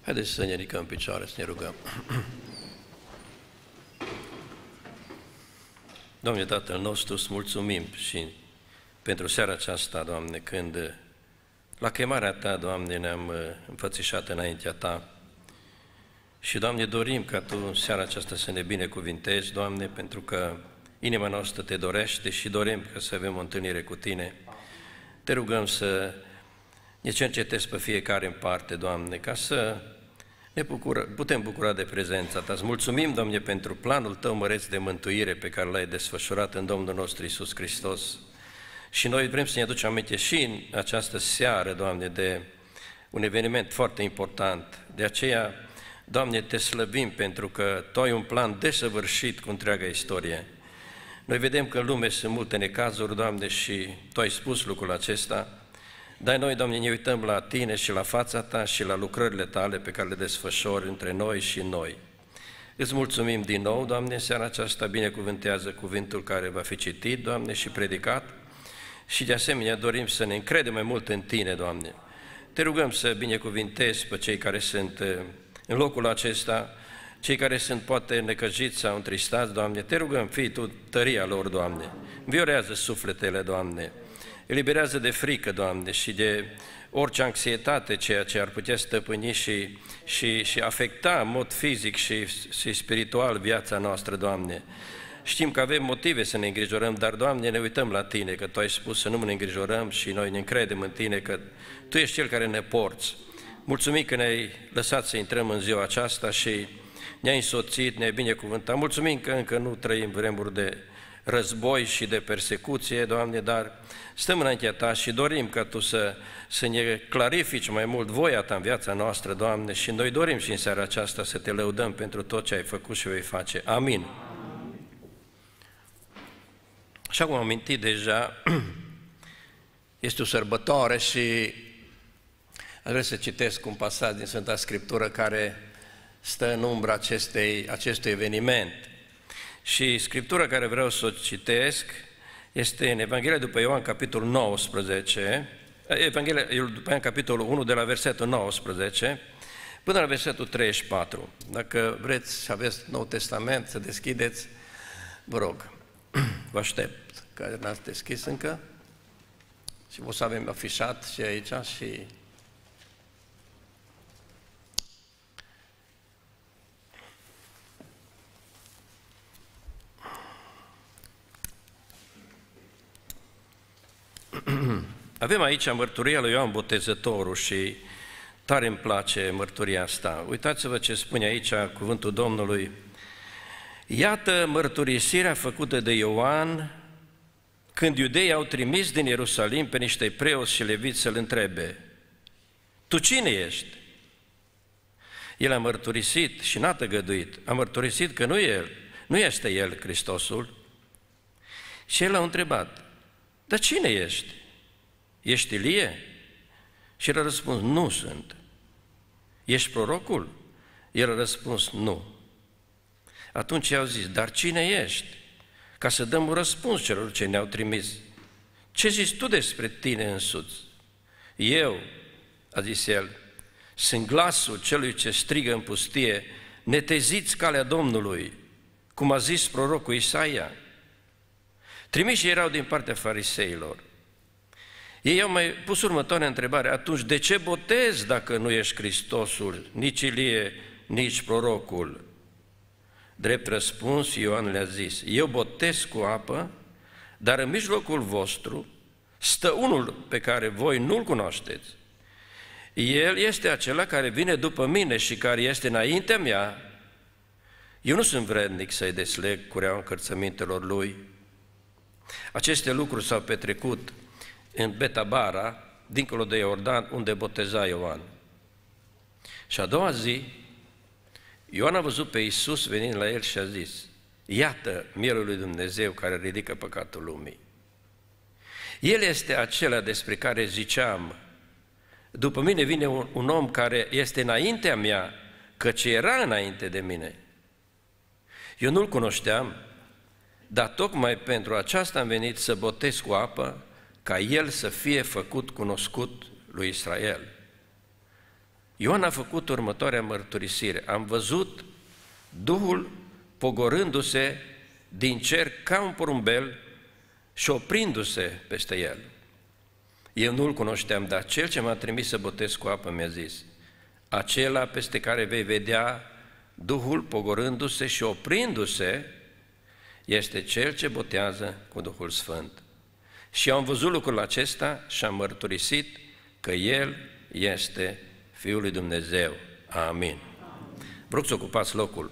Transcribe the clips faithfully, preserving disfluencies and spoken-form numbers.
Haideți să ne ridicăm în picioare, să ne rugăm. Doamne Tatăl nostru, îți mulțumim și pentru seara aceasta, Doamne, când la chemarea Ta, Doamne, ne-am înfățișat înaintea Ta. Și, Doamne, dorim ca Tu în seara aceasta să ne binecuvintezi, Doamne, pentru că inima noastră Te dorește și dorim ca să avem o întâlnire cu Tine. Te rugăm să ne cercetezi pe fiecare în parte, Doamne, ca să ne bucură, putem bucura de prezența Ta. Îți mulțumim, Doamne, pentru planul Tău măreț de mântuire pe care L-ai desfășurat în Domnul nostru Iisus Hristos. Și noi vrem să ne aducem aminte și în această seară, Doamne, de un eveniment foarte important. De aceea, Doamne, Te slăbim pentru că Tu ai un plan desăvârșit cu întreaga istorie. Noi vedem că în lume sunt multe necazuri, Doamne, și Tu ai spus lucrul acesta, dar noi, Doamne, ne uităm la Tine și la fața Ta și la lucrările Tale pe care le desfășori între noi și noi. Îți mulțumim din nou, Doamne, în seara aceasta, binecuvântează cuvântul care va fi citit, Doamne, și predicat și de asemenea dorim să ne încredem mai mult în Tine, Doamne. Te rugăm să binecuvintezi pe cei care sunt în locul acesta, cei care sunt poate necăjiți sau întristați, Doamne, Te rugăm, fii Tu tăria lor, Doamne, înviorează sufletele, Doamne, eliberează de frică, Doamne, și de orice anxietate, ceea ce ar putea stăpâni și, și, și afecta în mod fizic și, și spiritual viața noastră, Doamne. Știm că avem motive să ne îngrijorăm, dar, Doamne, ne uităm la Tine, că Tu ai spus să nu ne îngrijorăm și noi ne încredem în Tine, că Tu ești Cel care ne porți. Mulțumim că ne-ai lăsat să intrăm în ziua aceasta și ne-ai însoțit, ne-ai binecuvântat. Mulțumim că încă nu trăim vremuri de război și de persecuție, Doamne, dar stăm înaintea Ta și dorim ca Tu să, să ne clarifici mai mult voia Ta în viața noastră, Doamne, și noi dorim și în seara aceasta să Te lăudăm pentru tot ce ai făcut și vei face. Amin. Așa cum am amintit deja, este o sărbătoare și aș vrea să citesc un pasaj din Sfânta Scriptură care stă în umbra acestei, acestui eveniment. Și Scriptura care vreau să o citesc este în Evanghelia după Ioan, capitolul nouăsprezece, Evanghelia după Ioan, capitolul unu, de la versetul nouăsprezece până la versetul treizeci și patru. Dacă vreți și aveți Nou Testament, să deschideți, vă rog, vă aștept, că n-ați deschis încă și o să avem afișat și aici și... Avem aici mărturia lui Ioan Botezătorul și tare îmi place mărturia asta. Uitați-vă ce spune aici cuvântul Domnului. Iată mărturisirea făcută de Ioan când iudeii au trimis din Ierusalim pe niște preoți și leviți să-l întrebe: Tu cine ești? El a mărturisit și n-a tăgăduit. A mărturisit că nu, el, nu este El Hristosul. Și el a întrebat: Dar cine ești? Ești Ilie? Și el a răspuns: Nu sunt. Ești prorocul? El a răspuns: Nu. Atunci i-au zis: Dar cine ești? Ca să dăm un răspuns celor ce ne-au trimis. Ce zici tu despre tine însuți? Eu, a zis el, sunt glasul celui ce strigă în pustie: neteziți calea Domnului, cum a zis prorocul Isaia. Trimișii erau din partea fariseilor. Ei au mai pus următoarea întrebare: atunci de ce botezi dacă nu ești Hristosul, nici Ilie, nici prorocul? Drept răspuns, Ioan le-a zis: eu botez cu apă, dar în mijlocul vostru stă unul pe care voi nu-l cunoașteți. El este acela care vine după mine și care este înaintea mea. Eu nu sunt vrednic să-i desleg cureaua încălțămintelor lui. Aceste lucruri s-au petrecut în Betabara, dincolo de Iordan, unde boteza Ioan. Și a doua zi, Ioan a văzut pe Iisus venind la el și a zis: iată mielul lui Dumnezeu care ridică păcatul lumii. El este acela despre care ziceam: după mine vine un, un om care este înaintea mea, căci era înainte de mine. Eu nu-l cunoșteam, dar tocmai pentru aceasta am venit să botez cu apă, ca el să fie făcut cunoscut lui Israel. Ioan a făcut următoarea mărturisire: am văzut Duhul pogorându-se din cer ca un porumbel și oprindu-se peste el. Eu nu-l cunoșteam, dar cel ce m-a trimis să botez cu apă mi-a zis: acela peste care vei vedea Duhul pogorându-se și oprindu-se este cel ce botează cu Duhul Sfânt. Și am văzut lucrul acesta și am mărturisit că El este Fiul lui Dumnezeu. Amin. Vă rog să ocupați locul.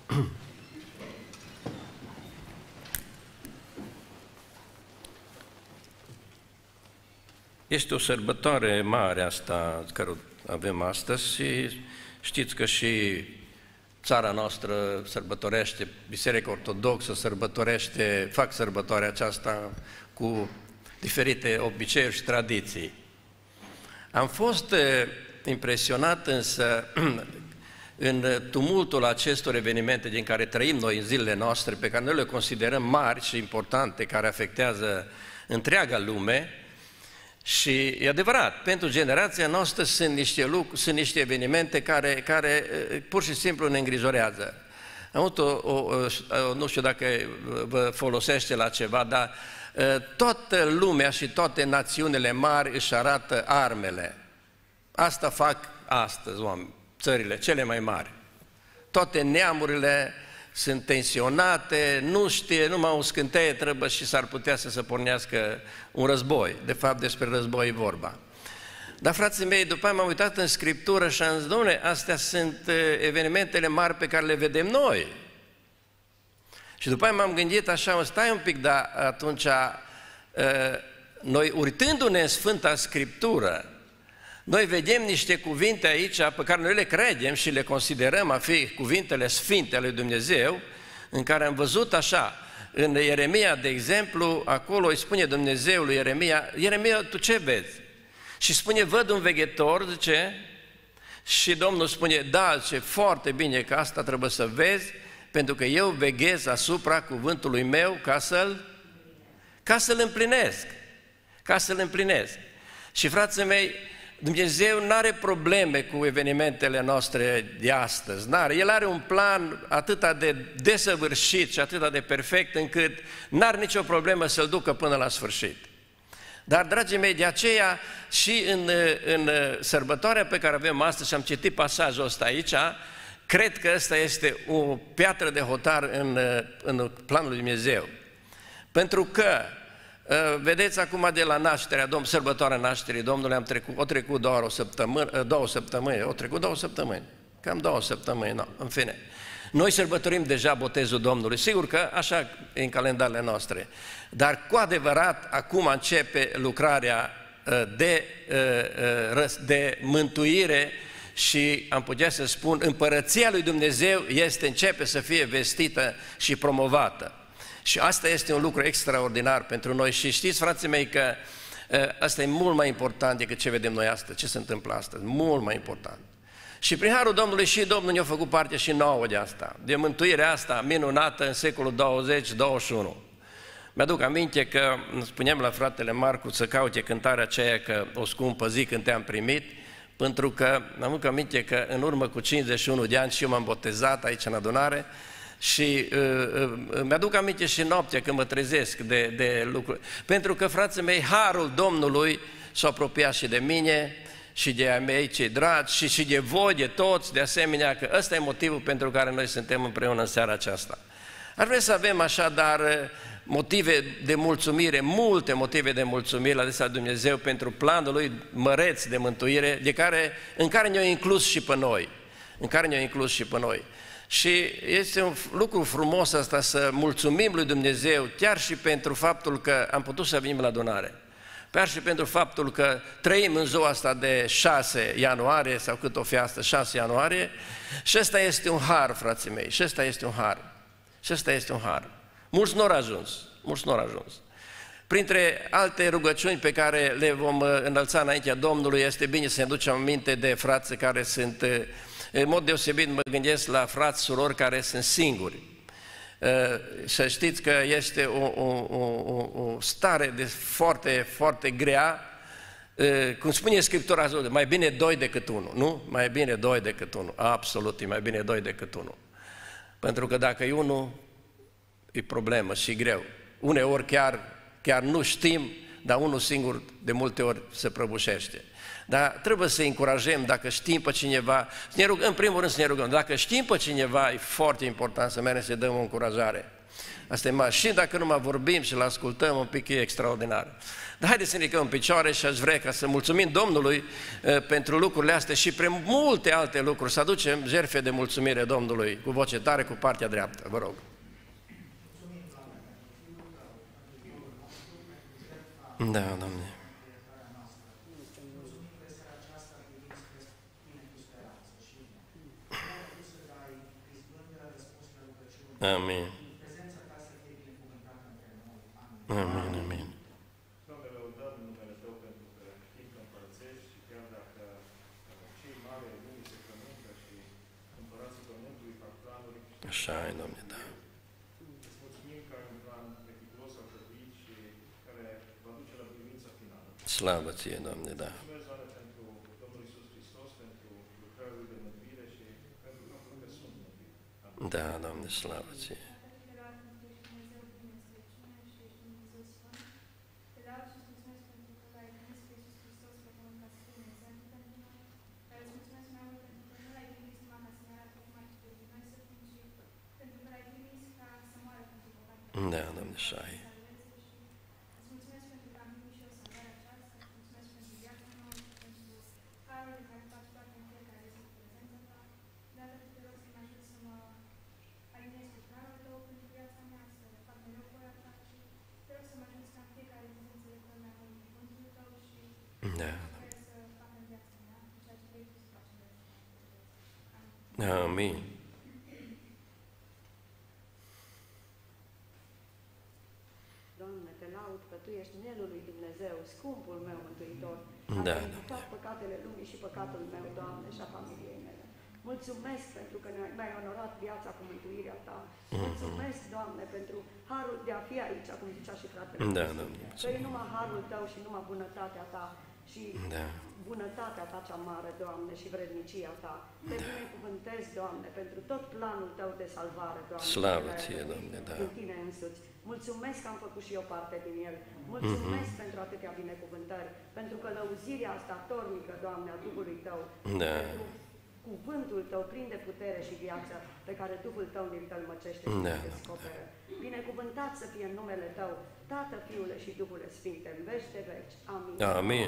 Este o sărbătoare mare asta care avem astăzi și știți că și țara noastră sărbătorește, Biserica Ortodoxă sărbătorește, fac sărbătoarea aceasta cu diferite obiceiuri și tradiții. Am fost impresionat însă în tumultul acestor evenimente din care trăim noi în zilele noastre, pe care noi le considerăm mari și importante, care afectează întreaga lume. Și e adevărat, pentru generația noastră sunt niște lucruri, sunt niște evenimente care, care pur și simplu ne îngrijorează. Am avut o, o, o, nu știu dacă vă folosește la ceva, dar toată lumea și toate națiunile mari își arată armele. Asta fac astăzi oameni, țările cele mai mari. Toate neamurile sunt tensionate, nu știe, numai o scânteie trebuie și s-ar putea să se pornească un război. De fapt, despre război e vorba. Dar, frații mei, după aia m-am uitat în Scriptură și am zis: dom'le, astea sunt evenimentele mari pe care le vedem noi. Și după aia m-am gândit așa: stai un pic, dar atunci noi, uitându-ne în Sfânta Scriptură, noi vedem niște cuvinte aici pe care noi le credem și le considerăm a fi cuvintele sfinte ale lui Dumnezeu, în care am văzut așa, în Ieremia, de exemplu, acolo îi spune Dumnezeu lui Ieremia: Ieremia, tu ce vezi? Și spune: văd un veghetor, zice, și Domnul spune: da, zice, foarte bine, că asta trebuie să vezi, pentru că eu veghez asupra cuvântului meu ca să-l ca să-l împlinesc, ca să-l împlinesc. Și, frații mei, Dumnezeu nu are probleme cu evenimentele noastre de astăzi, n-are. El are un plan atât de desăvârșit și atât de perfect încât n-are nicio problemă să-l ducă până la sfârșit. Dar, dragii mei, de aceea și în, în sărbătoarea pe care avem astăzi, și am citit pasajul ăsta aici, cred că ăsta este o piatră de hotar în, în planul lui Dumnezeu. Pentru că vedeți, acum de la nașterea Domnului, sărbătoarea nașterii Domnului, am trecut, o trecut doar o săptămână, două săptămâni, o trecut două săptămâni, cam două săptămâni, no, în fine. Noi sărbătorim deja botezul Domnului, sigur că așa e în calendarele noastre, dar cu adevărat acum începe lucrarea de, de mântuire și am putea să spun, împărăția lui Dumnezeu este, începe să fie vestită și promovată. Și asta este un lucru extraordinar pentru noi și știți, frații mei, că asta e mult mai important decât ce vedem noi astăzi, ce se întâmplă astăzi, mult mai important. Și prin harul Domnului și Domnul ne-a făcut parte și nouă de asta, de mântuirea asta minunată în secolul douăzeci douăzeci și unu. Mi-aduc aminte că spuneam la fratele Marcu să caute cântarea aceea, că o scumpă zi când te-am primit, pentru că mi-aduc aminte că în urmă cu cincizeci și unu de ani și eu m-am botezat aici în adunare. Și uh, uh, mi-aduc aminte și noaptea când mă trezesc de, de lucruri. Pentru că, frații mei, harul Domnului s-a apropiat și de mine și de ai mei cei dragi și, și de voi, de toți, de asemenea, că ăsta e motivul pentru care noi suntem împreună în seara aceasta. Ar vrea să avem așadar motive de mulțumire, multe motive de mulțumire la adresa Dumnezeu pentru planul Lui măreț de mântuire, de care, în care ne-a inclus și pe noi, în care ne-a inclus și pe noi. Și este un lucru frumos asta să mulțumim lui Dumnezeu chiar și pentru faptul că am putut să venim la adunare. Chiar și pentru faptul că trăim în ziua asta de șase ianuarie sau cât o fi asta, șase ianuarie, și ăsta este un har, frații mei, și ăsta este un har. Și ăsta este un har. Mulți nu au ajuns, mulți nu au ajuns. Printre alte rugăciuni pe care le vom înălța înaintea Domnului, este bine să ne ducem aminte de frații care sunt, în mod deosebit mă gândesc la frați, surori care sunt singuri. Să știți că este o, o, o, o stare de foarte, foarte grea cum spune Scriptura, mai bine doi decât unul, nu? Mai bine doi decât unul, absolut, e mai bine doi decât unul. Pentru că dacă e unul, e problemă și greu. Uneori chiar, chiar nu știm, dar unul singur de multe ori se prăbușește. Dar trebuie să încurajăm, dacă știm pe cineva, să ne rugăm, în primul rând să ne rugăm, dacă știm pe cineva, e foarte important să mergem să dăm o încurajare. Asta e mai, și dacă numai vorbim și-l ascultăm un pic, e extraordinar. Dar haideți să ne ridicăm în picioare și aș vrea ca să mulțumim Domnului uh, pentru lucrurile astea și prin multe alte lucruri, să aducem jertfe de mulțumire Domnului, cu voce tare, cu partea dreaptă, vă rog. Da, Doamne. Amin. Amin, amin. Doamne, lăudăm numele Tău pentru că știm că împărățești și chiar dacă cei mari ai lumii se frământă și împărații pământului fac planuri. Așa e, Doamne, da. Îți mulțumim că ai un plan meticulos alcătuit și care va duce la biruința finală. Slavă Ție, Doamne, da. Mulțumesc, Doamne, pentru Domnul Iisus Hristos, pentru lucrarea Lui de mântuire și pentru faptul că sunt mântuit. Da, Doamne, slavă Ție. Da, Doamne, așa e. Da. Amin. Doamne, te laud că Tu ești mielul lui Dumnezeu, scumpul meu mântuitor, Da, care ai toate păcatele lumii și păcatul meu, Doamne, și a familiei mele. Mulțumesc pentru că mi-ai onorat viața cu mântuirea Ta. Mulțumesc, Doamne, pentru harul de a fi aici, cum zicea și fratele. Da, Doamne. Că e numai harul Tău și numai bunătatea Ta și Da. bunătatea Ta cea mare, Doamne, și vrednicia Ta. Te binecuvântez, Doamne, pentru tot planul Tău de salvare, Doamne. Slavă Ție, Doamne, da. În Tine însuți. Mulțumesc că am făcut și eu parte din el. Mulțumesc mm-hmm. pentru atâtea binecuvântări, pentru călăuzirea asta tornică, Doamne, a Duhului Tău, Da. pentru cuvântul Tău plin de putere și viață pe care Duhul Tău ne-l tălmăcește și Da. ne descoperă. Binecuvântat să fie în numele Tău, Tată, Fiule și Duhule Sfinte, în veci de veci. Amin. Amin.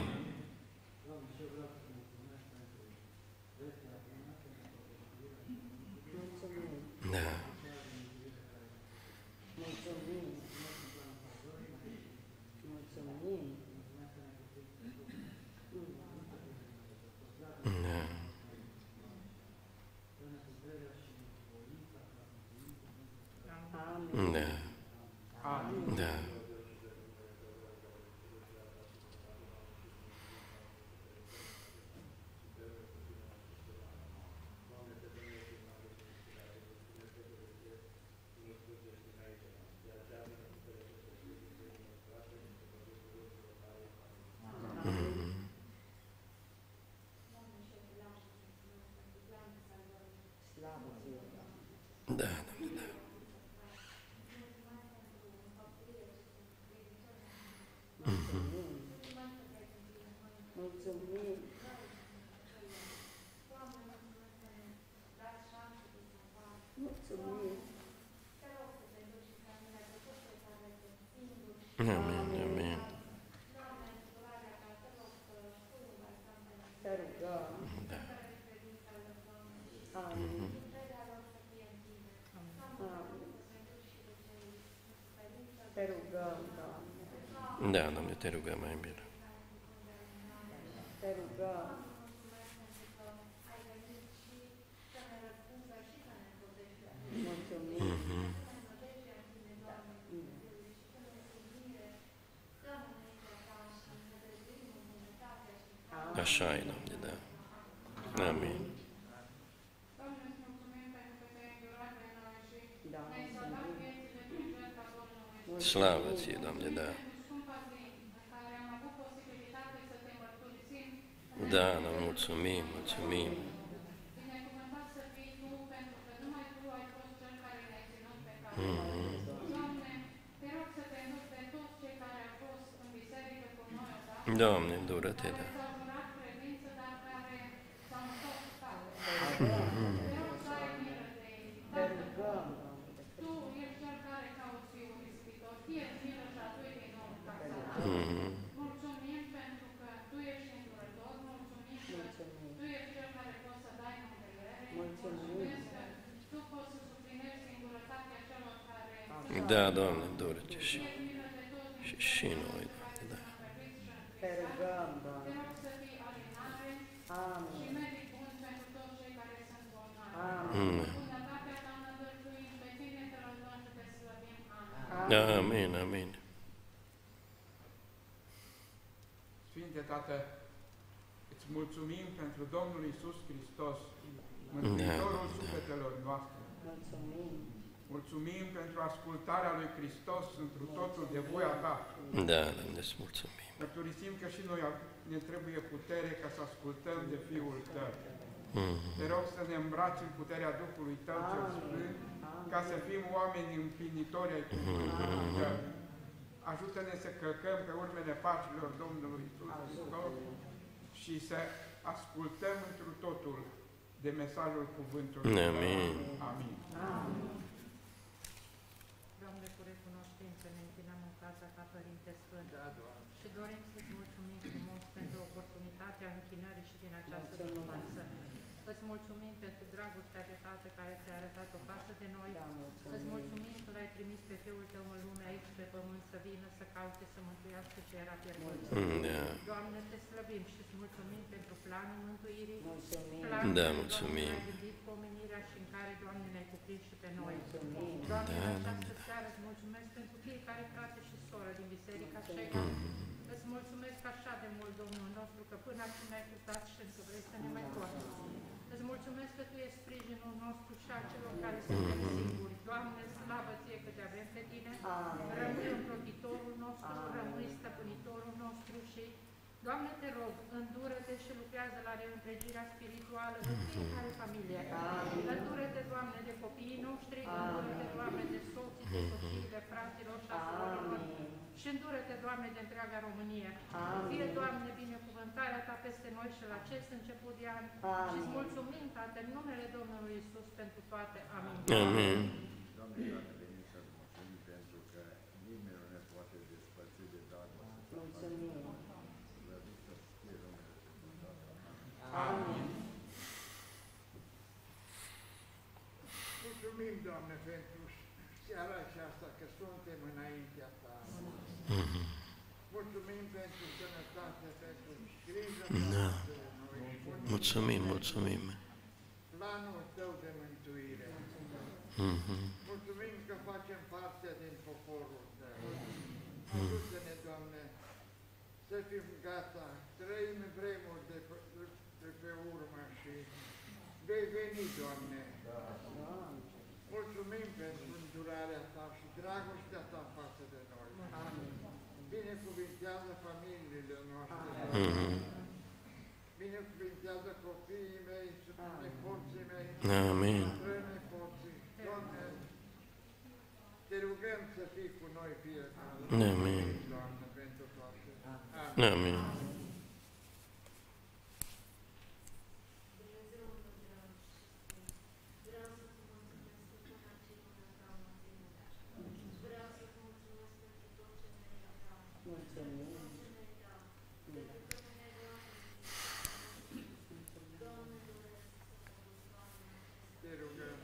Mulțumim. Da. Mulțumim. Mulțumim. Amin. Da. Da. Slavă Ție, Da, Doamne. da. Mulțumim. Mulțumim. Mulțumim. Amin, amin. Te rugăm. Da. Amin. Amin. Te rugăm, Doamne. Da, Doamne, te rugăm mai bine. Te rugăm. Mulțumim. Mhm. Așa e, Doamne, da. Amin. Da, mulțumim. Slavă Ție, Doamne, da. Da, da, mulțumim, mulțumim. Binecuvântat să fii Tu, pentru că numai Tu ai fost Cel care ne-ai ținut pe cale. Doamne, te rog să te înduci pe toți cei care au fost în biserică cu noi odată, Doamne, îndură-te, da. care s-au jurat credință, dar care s-au întors spate. Te rog să ai milă de ei. Tată, Tu ești Cel care cauți Fiul ispitor. Fie-ți milă și adu-i din nou în casa Ta. Mulțumim pentru că Tu ești îndurător. Mulțumim că Tu ești Cel care poți să dai mângâiere. Mulțumim că Tu poți să suplinești singurătatea celor care sunt. Da, Doamne, îndură-te și, Fie-ți milă de toți și, și noi, Doamne, da. Te rog să fii alinare și medic bun pentru toți cei care sunt bolnavi. Amen. Bunătatea Ta nădăjduim, pe Tine te rugăm și te slăvim. Amen. Amin, amin. Sfinte Tată, îți mulțumim pentru Domnul Iisus Hristos, Mântuitorul sufletelor noastre. Mulțumim pentru ascultarea lui Hristos întru totul de voia Ta. Da, Doamne, îți mulțumim. Mărturisim că și noi ne trebuie putere ca să ascultăm de Fiul Tău. Te rog să ne îmbraci în puterea Duhului Tău cel Sfânt, ca să fim oameni împlinitori ai cuvântului Tău. Ajută-ne să călcăm pe urmele pașilor Domnului Iisus Hristos și să ascultăm întru totul de mesajul cuvântului Tău. Amin. Amin. Doamne, cu recunoștință ne închinăm în fața Ta, Părinte Sfânt, și dorim să-ți mulțumim frumos pentru oportunitatea închinării și din această dimineață. Îți mulțumim pentru dragostea de Tată care ți-a arătat-o față de noi. Îți mulțumim că L-ai trimis pe Fiul Tău în lume aici pe pământ să vină, să caute, să mântuiască ce era pierdut. Da. Doamne, te slăbim și îți mulțumim pentru planul mântuirii. Da, mulțumim. Doamne, ai gândit cu omenirea și în care, Doamne, ne-ai cuprins și pe noi. Doamne, Da, în această seară îți mulțumesc pentru fiecare frate și soră din Biserica Șega. Îți mulțumesc așa de mult, Domnul nostru, că până acum ne-ai purtat și încă vrei să ne mai poartă. Îți mulțumesc că Tu ești sprijinul nostru și al celor care suntem singuri. Doamne, slavă Ție că Te avem pe Tine. Rămâi ocrotitorul nostru, rămâi stăpânitorul nostru și, Doamne, Te rog, îndură-Te și lucrează la reîntregirea spirituală în fiecare familie. Îndură-Te, Doamne, de copiii noștri, îndură-Te, Doamne, de soții, de soții, de fraților și a surorilor. Și îndură-Te, Doamne, de întreaga Românie. Fie, Doamne, binecuvântarea Ta peste noi și la acest început de an. Și îți mulțumim, Tată, în numele Domnului Iisus pentru toate. Amin. Amin. Doamne, Doamne, venim să-ți mulțumim pentru că nimeni nu ne poate despărți de dragoste. Mulțumim. Slăvit să fie numele Tău. Amin. Mulțumim, Doamne, pentru seara aceasta că suntem înaintea Ta. Mulțumim pentru sănătate, pentru grijă Da. față de noi. Mulțumim, mulțumim. Planul Tău de mântuire. Mulțumim că facem parte din poporul Tău. Ajută-ne, Doamne, să fim gata. Trăim vremuri de, pe- de pe urmă și vei veni, Doamne. Mulțumim pentru îndurarea Ta și dragostea Ta față de noi. Binecuvintează familiile noastre. Binecuvintează copiii mei și nepoții mei. Amin. Nepoții. Doamne, Te rugăm să fii cu noi fiecare. Amin. Doamne, pentru toate. Amin. Amin. Te rugăm.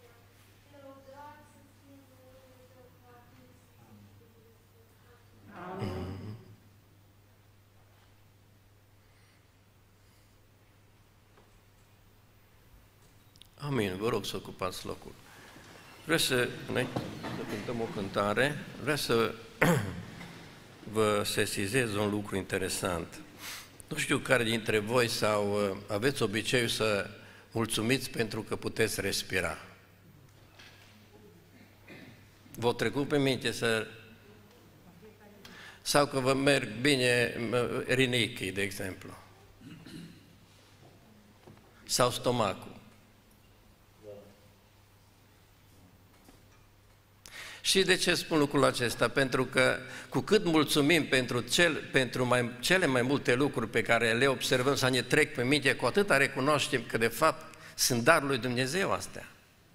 Amin. Amin. Vă rog să ocupați locul. Vreau să, înainte să cântăm o cântare, vreau să vă sesizez un lucru interesant. Nu știu care dintre voi sau aveți obiceiul să mulțumiți pentru că puteți respira. V-o trecut pe minte să... Sau că vă merg bine rinichii, de exemplu. Sau stomacul. Și de ce spun lucrul acesta? Pentru că cu cât mulțumim pentru, cel, pentru mai, cele mai multe lucruri pe care le observăm sau ne trec pe minte, cu atâta recunoaștem că de fapt sunt darul lui Dumnezeu astea.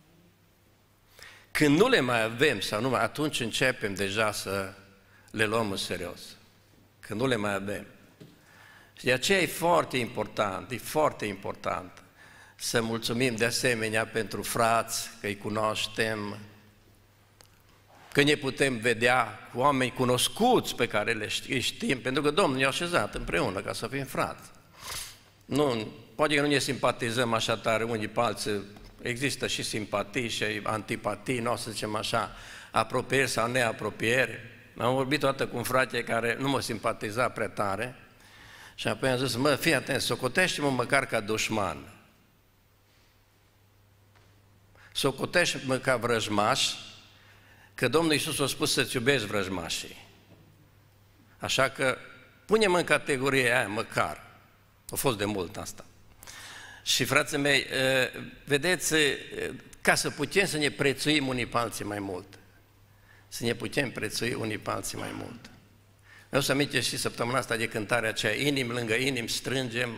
Când nu le mai avem sau nu, atunci începem deja să le luăm în serios. Când nu le mai avem. Și de aceea e foarte important, e foarte important să mulțumim de asemenea pentru frați, că îi cunoaștem, că ne putem vedea cu oameni cunoscuți pe care le știm, pentru că Domnul ne-a așezat împreună ca să fim frați. Nu, poate că nu ne simpatizăm așa tare unii pe alții, există și simpatii și antipatii, nu o să zicem așa, apropieri sau neapropieri. Am vorbit odată cu un frate care nu mă simpatiza prea tare și apoi am zis, mă, fii atent, socotește-mă măcar ca dușman. Socotește-mă ca vrăjmaș, că Domnul Iisus a spus să-ți iubești vrăjmașii. Așa că punem în categorie aia măcar. A fost de mult asta. Și, frații mei, vedeți, ca să putem să ne prețuim unii pe alții mai mult, să ne putem prețui unii pe alții mai mult. Eu să aminte și săptămâna asta de cântarea aceea, inim lângă inim strângem,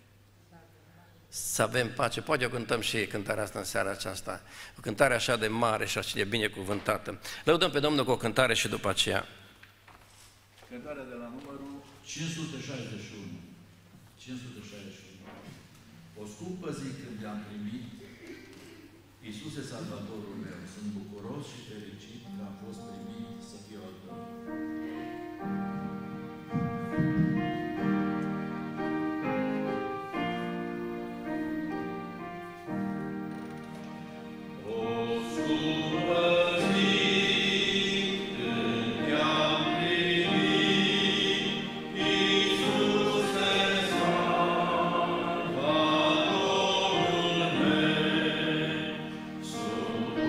să avem pace. Poate o cântăm și cântarea asta în seara aceasta. O cântare așa de mare și așa de binecuvântată. Lăudăm pe Domnul cu o cântare și după aceea. Cântarea de la numărul cinci sute șaizeci și unu. cinci sute șaizeci și unu. O scumpă zi când te-am primit, Iisuse Salvatorul meu, sunt bucuros și fericit că am fost primit să fiu al tău.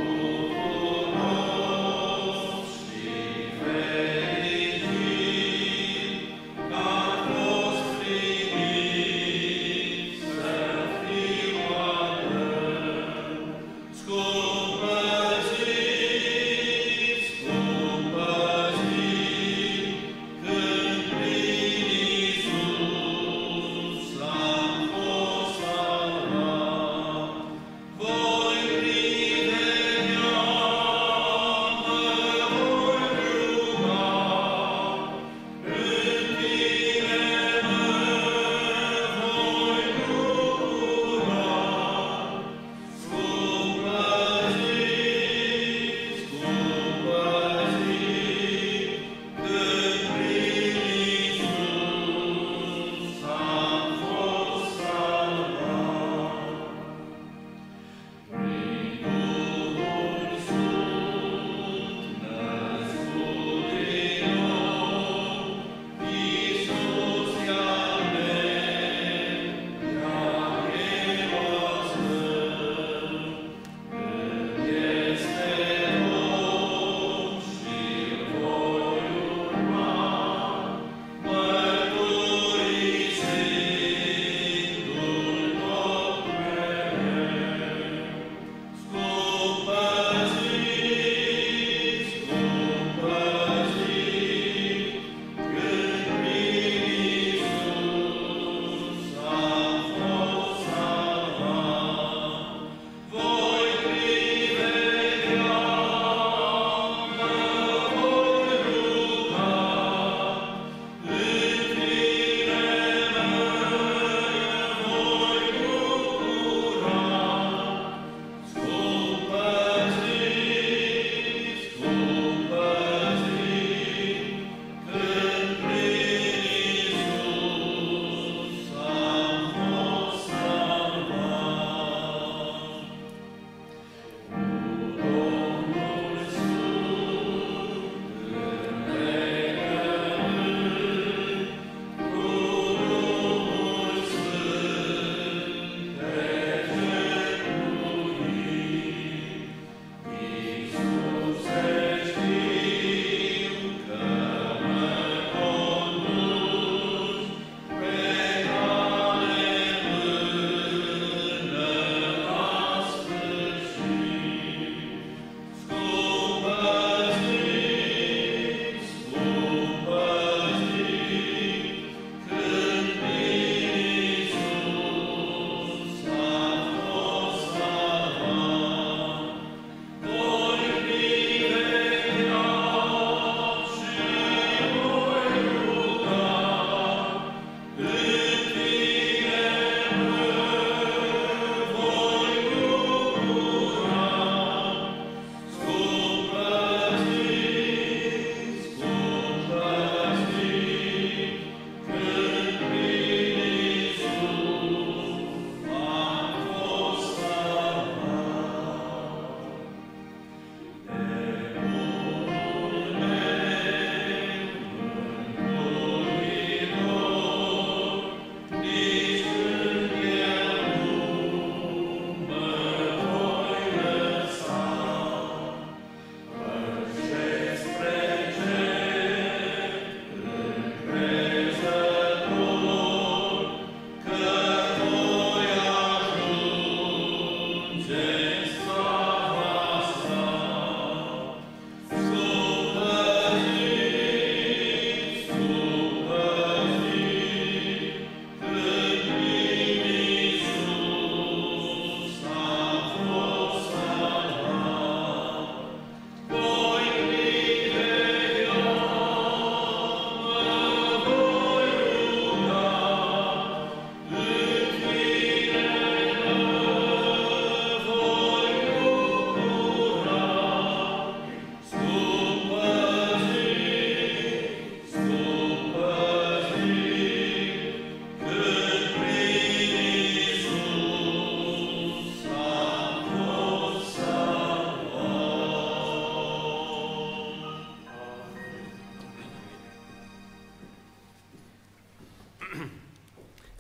Fericit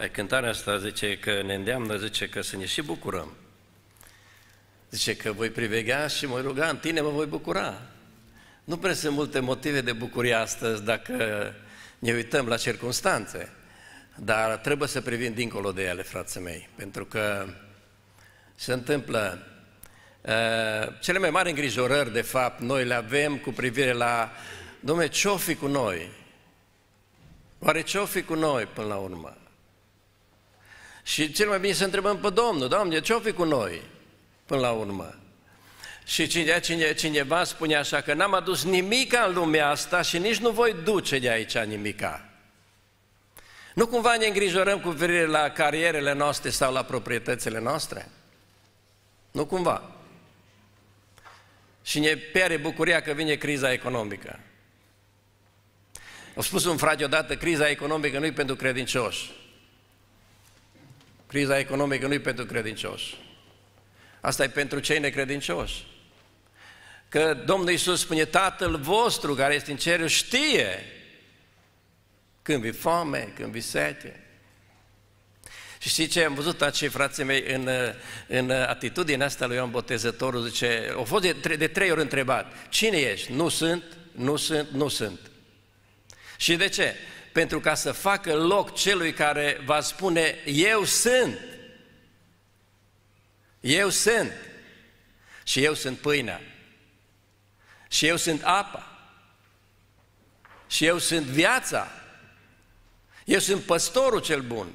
cântarea asta zice că ne îndeamnă, zice că să ne și bucurăm. Zice că voi priveghea și mă ruga, în tine mă voi bucura. Nu prea sunt multe motive de bucurie astăzi dacă ne uităm la circunstanțe, dar trebuie să privim dincolo de ele, frații mei, pentru că se întâmplă uh, cele mai mari îngrijorări, de fapt, noi le avem cu privire la, Dom'le, ce-o fi cu noi? Oare ce-o fi cu noi până la urmă? Și cel mai bine să întrebăm pe Domnul, Doamne, ce-o fi cu noi până la urmă? Și cine, cine, cineva spune așa că n-am adus nimica în lumea asta și nici nu voi duce de aici nimica. Nu cumva ne îngrijorăm cu privire la carierele noastre sau la proprietățile noastre? Nu cumva. Și ne pierde bucuria că vine criza economică. Au spus un frate odată, criza economică nu e pentru credincioși. Criza economică nu e pentru credincioși. Asta e pentru cei necredincioși. Că Domnul Iisus spune, Tatăl vostru care este în cer știe când vi foame, când vi sete. Și știți ce am văzut acei frații mei în, în atitudinea asta lui Ioan Botezătorul, zice, au fost de, de trei ori întrebat, cine ești? Nu sunt, nu sunt, nu sunt. Și de ce? Pentru ca să facă loc celui care va spune, eu sunt. Eu sunt. Și eu sunt pâinea. Și eu sunt apa. Și eu sunt viața. Eu sunt păstorul cel bun.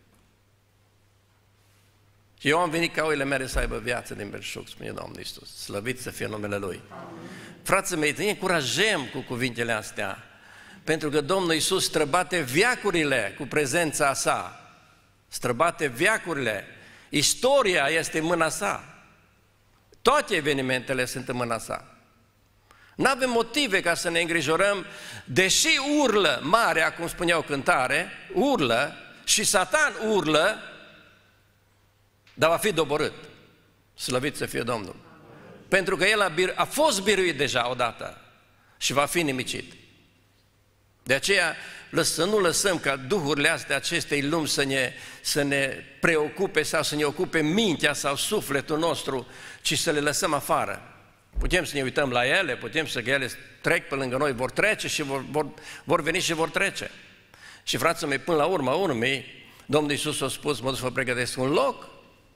Și eu am venit ca oile mele să aibă viață din belșug, spune Domnul Iisus. Slăvit să fie numele Lui. Frații mei, ne încurajăm cu cuvintele astea, pentru că Domnul Iisus străbate veacurile cu prezența sa. Străbate veacurile. Istoria este în mâna sa. Toate evenimentele sunt în mâna sa. Nu avem motive ca să ne îngrijorăm, deși urlă marea, cum spuneau cântare, urlă și Satan urlă, dar va fi doborât. Slăvit să fie Domnul. Pentru că el a, bir- a fost biruit deja odată și va fi nimicit. De aceea să nu lăsăm ca duhurile astea acestei lumi să ne, să ne preocupe sau să ne ocupe mintea sau sufletul nostru, ci să le lăsăm afară. Putem să ne uităm la ele, putem să ele trec pe lângă noi, vor trece și vor, vor, vor veni și vor trece. Și frații mei, până la urma urmei, Domnul Iisus a spus, mă duc să vă pregătesc un loc.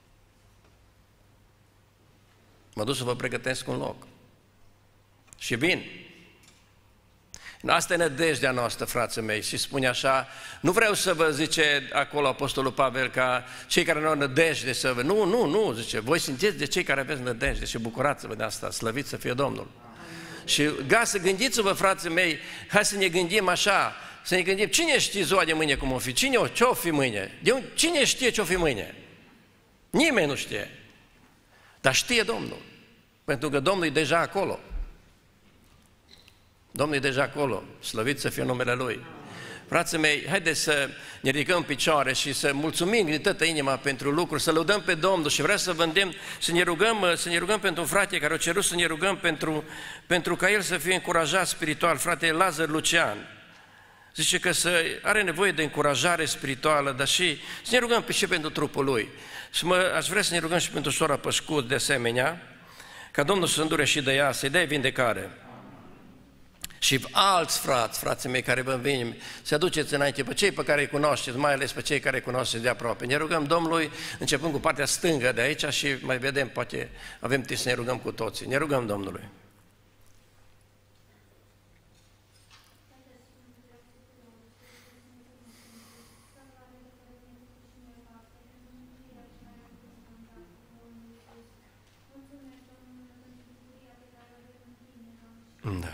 Mă duc să vă pregătesc un loc. Și vin. Asta e nădejdea noastră, frații mei, și spune așa, nu vreau să vă, zice acolo Apostolul Pavel, ca cei care nu au nădejde să vă, nu, nu, nu, zice, voi sunteți de cei care aveți nădejde și bucurați-vă de asta, slăviți să fie Domnul. Și ga să gândiți-vă, frații mei, hai să ne gândim așa, să ne gândim, cine știe ziua de mâine cum o fi, cine o, ce-o fi mâine, de un, cine știe ce-o fi mâine? Nimeni nu știe, dar știe Domnul, pentru că Domnul e deja acolo. Domnul e deja acolo, slăvit să fie numele Lui. Frații mei, haideți să ne ridicăm în picioare și să mulțumim din toată inima pentru lucruri, să lăudăm pe Domnul și vreau să vă îndemn să ne rugăm, să ne rugăm pentru un frate care a cerut să ne rugăm pentru, pentru ca el să fie încurajat spiritual, frate Lazar Lucian. Zice că să, are nevoie de încurajare spirituală, dar și să ne rugăm și pentru trupul lui. Și mă, aș vrea să ne rugăm și pentru sora Păscut de asemenea, ca Domnul să îndure și de ea, să-i dea vindecare. Și alți frați, frații mei care vă învin, să aduceți înainte pe cei pe care îi cunoașteți, mai ales pe cei care îi cunoașteți de aproape. Ne rugăm Domnului, începând cu partea stângă de aici și mai vedem, poate avem timp să ne rugăm cu toții. Ne rugăm Domnului. Da.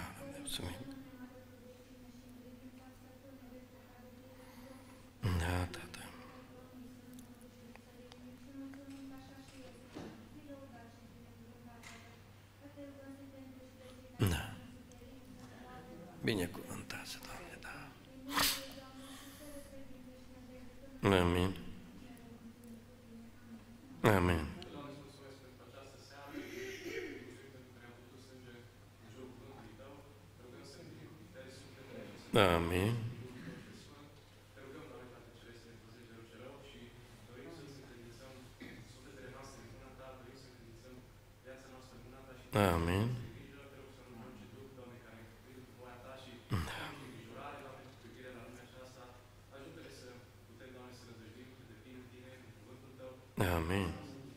Da, da, da. Da. Binecuvântați, Doamne, da. Amin. Amin. Amin. Amin. Amin.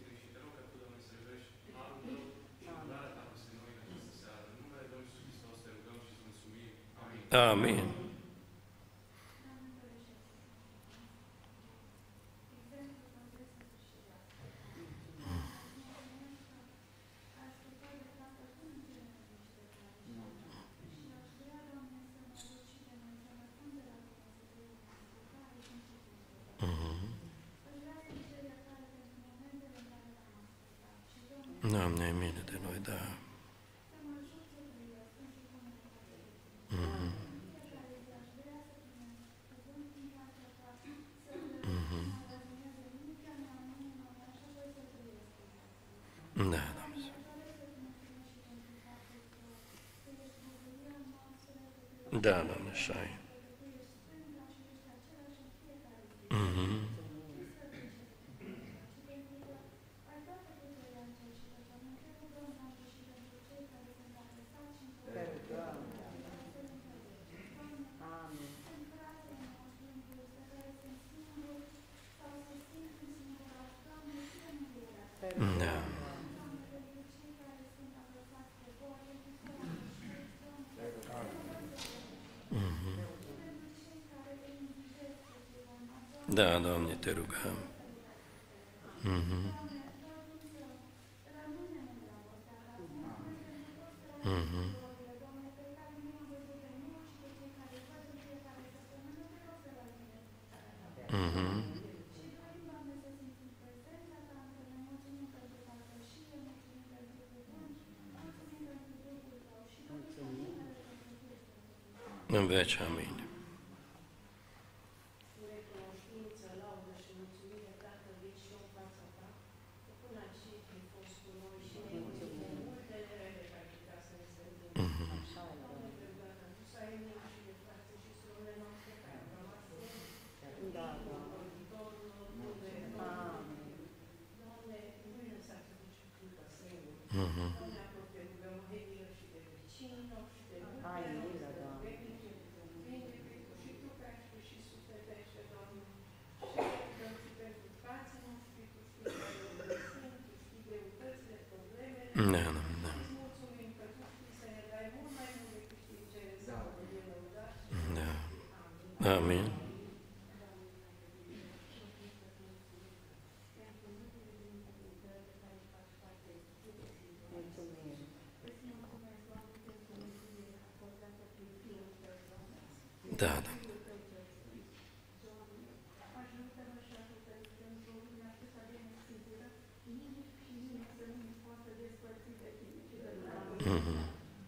Amin. Doamne, mine de noi, da. Mhm. Mhm. Da, Doamne. Da, Doamne, așa e. Mhm. Da. Mhm. Da, Doamne, te rugăm. Mhm. Mhm. Mhm. În veci, amin. Mhm. Mhm. Da, da, da. Da. Amin. Da, da. Mhm.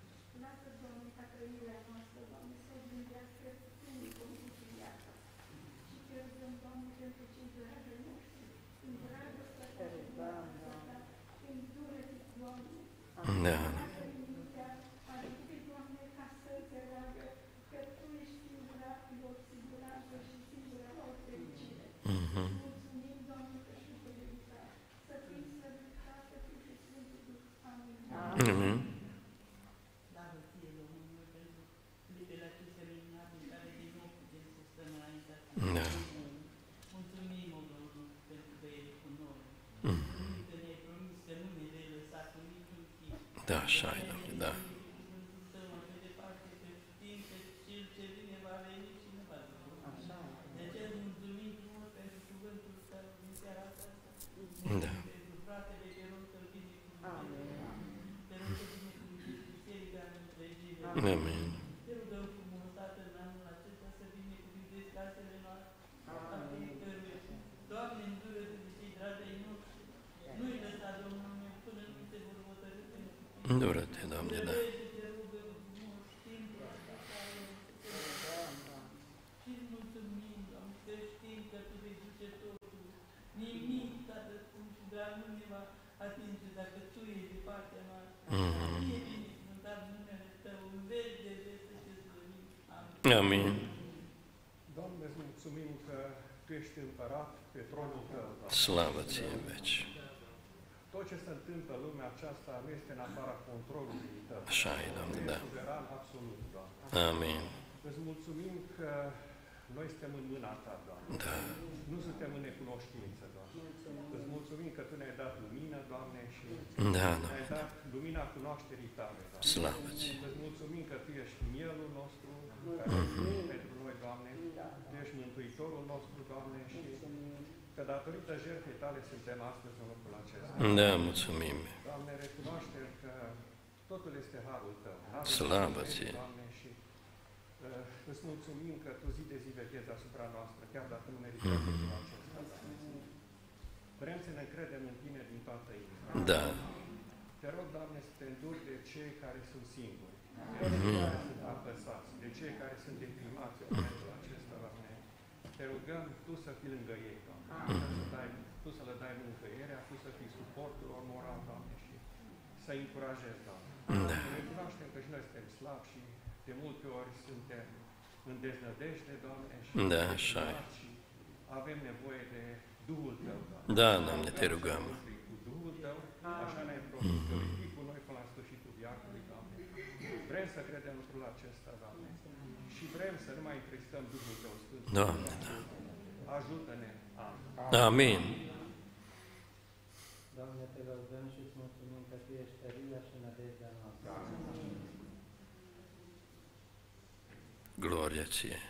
Da, da. Mhm. Amin. Da. Mhm. Da, așa e, Doamne, da. Da. Amin. Îndură-te, Doamne, da. Mhm. Amin. Doamne, îți mulțumim că Tu ești împărat pe tronul Tău. Slavă Ție în veci. tot ce se întâmplă în lumea aceasta nu este în afara controlului Tău. Așa e, Doamne, da. Tu ești suveran absolut, Doamne. Amin. Îți mulțumim că noi suntem în mâna Ta, Doamne. Da. Nu suntem în necunoștință, Doamne. Îți mulțumim că Tu ne-ai dat lumină, Doamne, și Da, da. ne-ai dat lumina cunoașterii Tale, Doamne. Slavă-ți. Îți mulțumim că Tu ești mielul nostru, care Mhm. pentru noi, Doamne. Tu ești Mântuitorul nostru, Doamne, și că datorită jertfei Tale suntem astăzi în locul acesta. Da, mulțumim. Doamne, recunoaște că totul este harul Tău. Harul Slavă Tău, Ție. Doamne, și uh, îți mulțumim că Tu zi de zi veghezi asupra noastră, chiar dacă nu merităm Mhm. lucrul acesta. Vrem să ne credem în Tine din toată inima. Da. Te rog, Doamne, să Te înduri de cei care sunt singuri, de cei care sunt apăsați, de cei care sunt deprimați în momentul acesta, Doamne. Te rugăm Tu să fii lângă ei, Doamne. Să dai, Tu să le dai mângâierea, Tu să fii suportul lor moral, Doamne, și să-i încurajezi, Doamne. Da. Recunoaștem că și noi suntem slabi și de multe ori suntem în deznădejde, Doamne, și Da, așa e. și avem nevoie de Duhul Tău, Doamne. Da, Doamne, Te rugăm. Cu Duhul Tău, așa ne-ai promis că vei fi cu noi până la sfârșitul viacului, Doamne. Vrem să credem lucrul acesta, Doamne, și vrem să nu mai întristăm Duhul Tău Sfânt. Doamne, da. Ajută-ne. Amin. Amin. Doamne, Te lăudăm și îți mulțumim că Tu ești tăria și nădejdea noastră. Gloria Ție.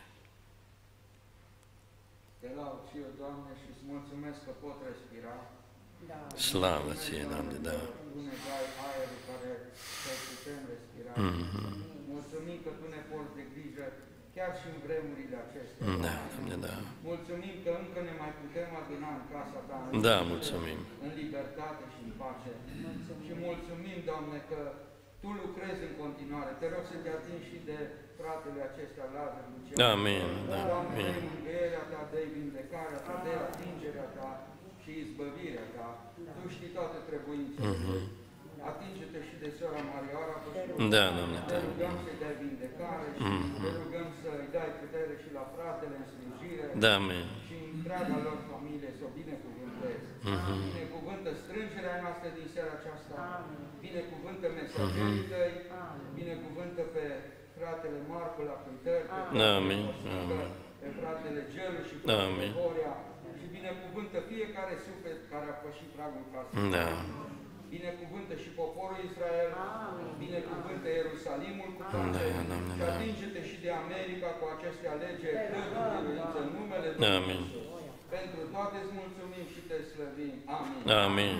Te laud și eu, Doamne, și îți mulțumesc că pot respira. Slavă Ție, Doamne, da. Tu ne dai aerul care să putem respira. Mhm. Mulțumim că Tu ne poți de grijă chiar și în vremurile acestea. Da, Doamne, da. Mulțumim că încă ne mai putem aduna în casa Ta. În Da, liniște, mulțumim. În libertate și în pace. Și mulțumim, Doamne, că Tu lucrezi în continuare. Te rog să Te atingi și de fratele acesta, Lazar Lucian. Amin, da, Doamne, amin. dă-i mângâierea Ta, dă-i vindecarea Ta, dă-i atingerea Ta și izbăvirea Ta. Tu știi toate trebuințele. Mhm. Atinge-te și de sora Marioara. Da, Doamne, Te da. rugăm să-i dai vindecare și Mhm. te rugăm să-i dai putere și la fratele în slujire. Da, amin. Și întreaga lor familie să o binecuvântezi. Mhm. Binecuvântă strângerea noastră din seara aceasta. Binecuvântă mesagerii Tăi. Binecuvântă pe fratele Marcu la cântări, pe Amin. Amin. pe fratele Gelu și pe Amin. Horia. Și binecuvântă fiecare suflet care a pășit pragul casei. Da. Binecuvântă și poporul Israel. Binecuvântă Ierusalimul cu pace. Da, Doamne, Și da. atinge-te și de America cu aceste alegeri, dă-tu biruință în numele Amin. Domnului Iisus. Pentru toate îți mulțumim și Te slăvim. Amin. Amin.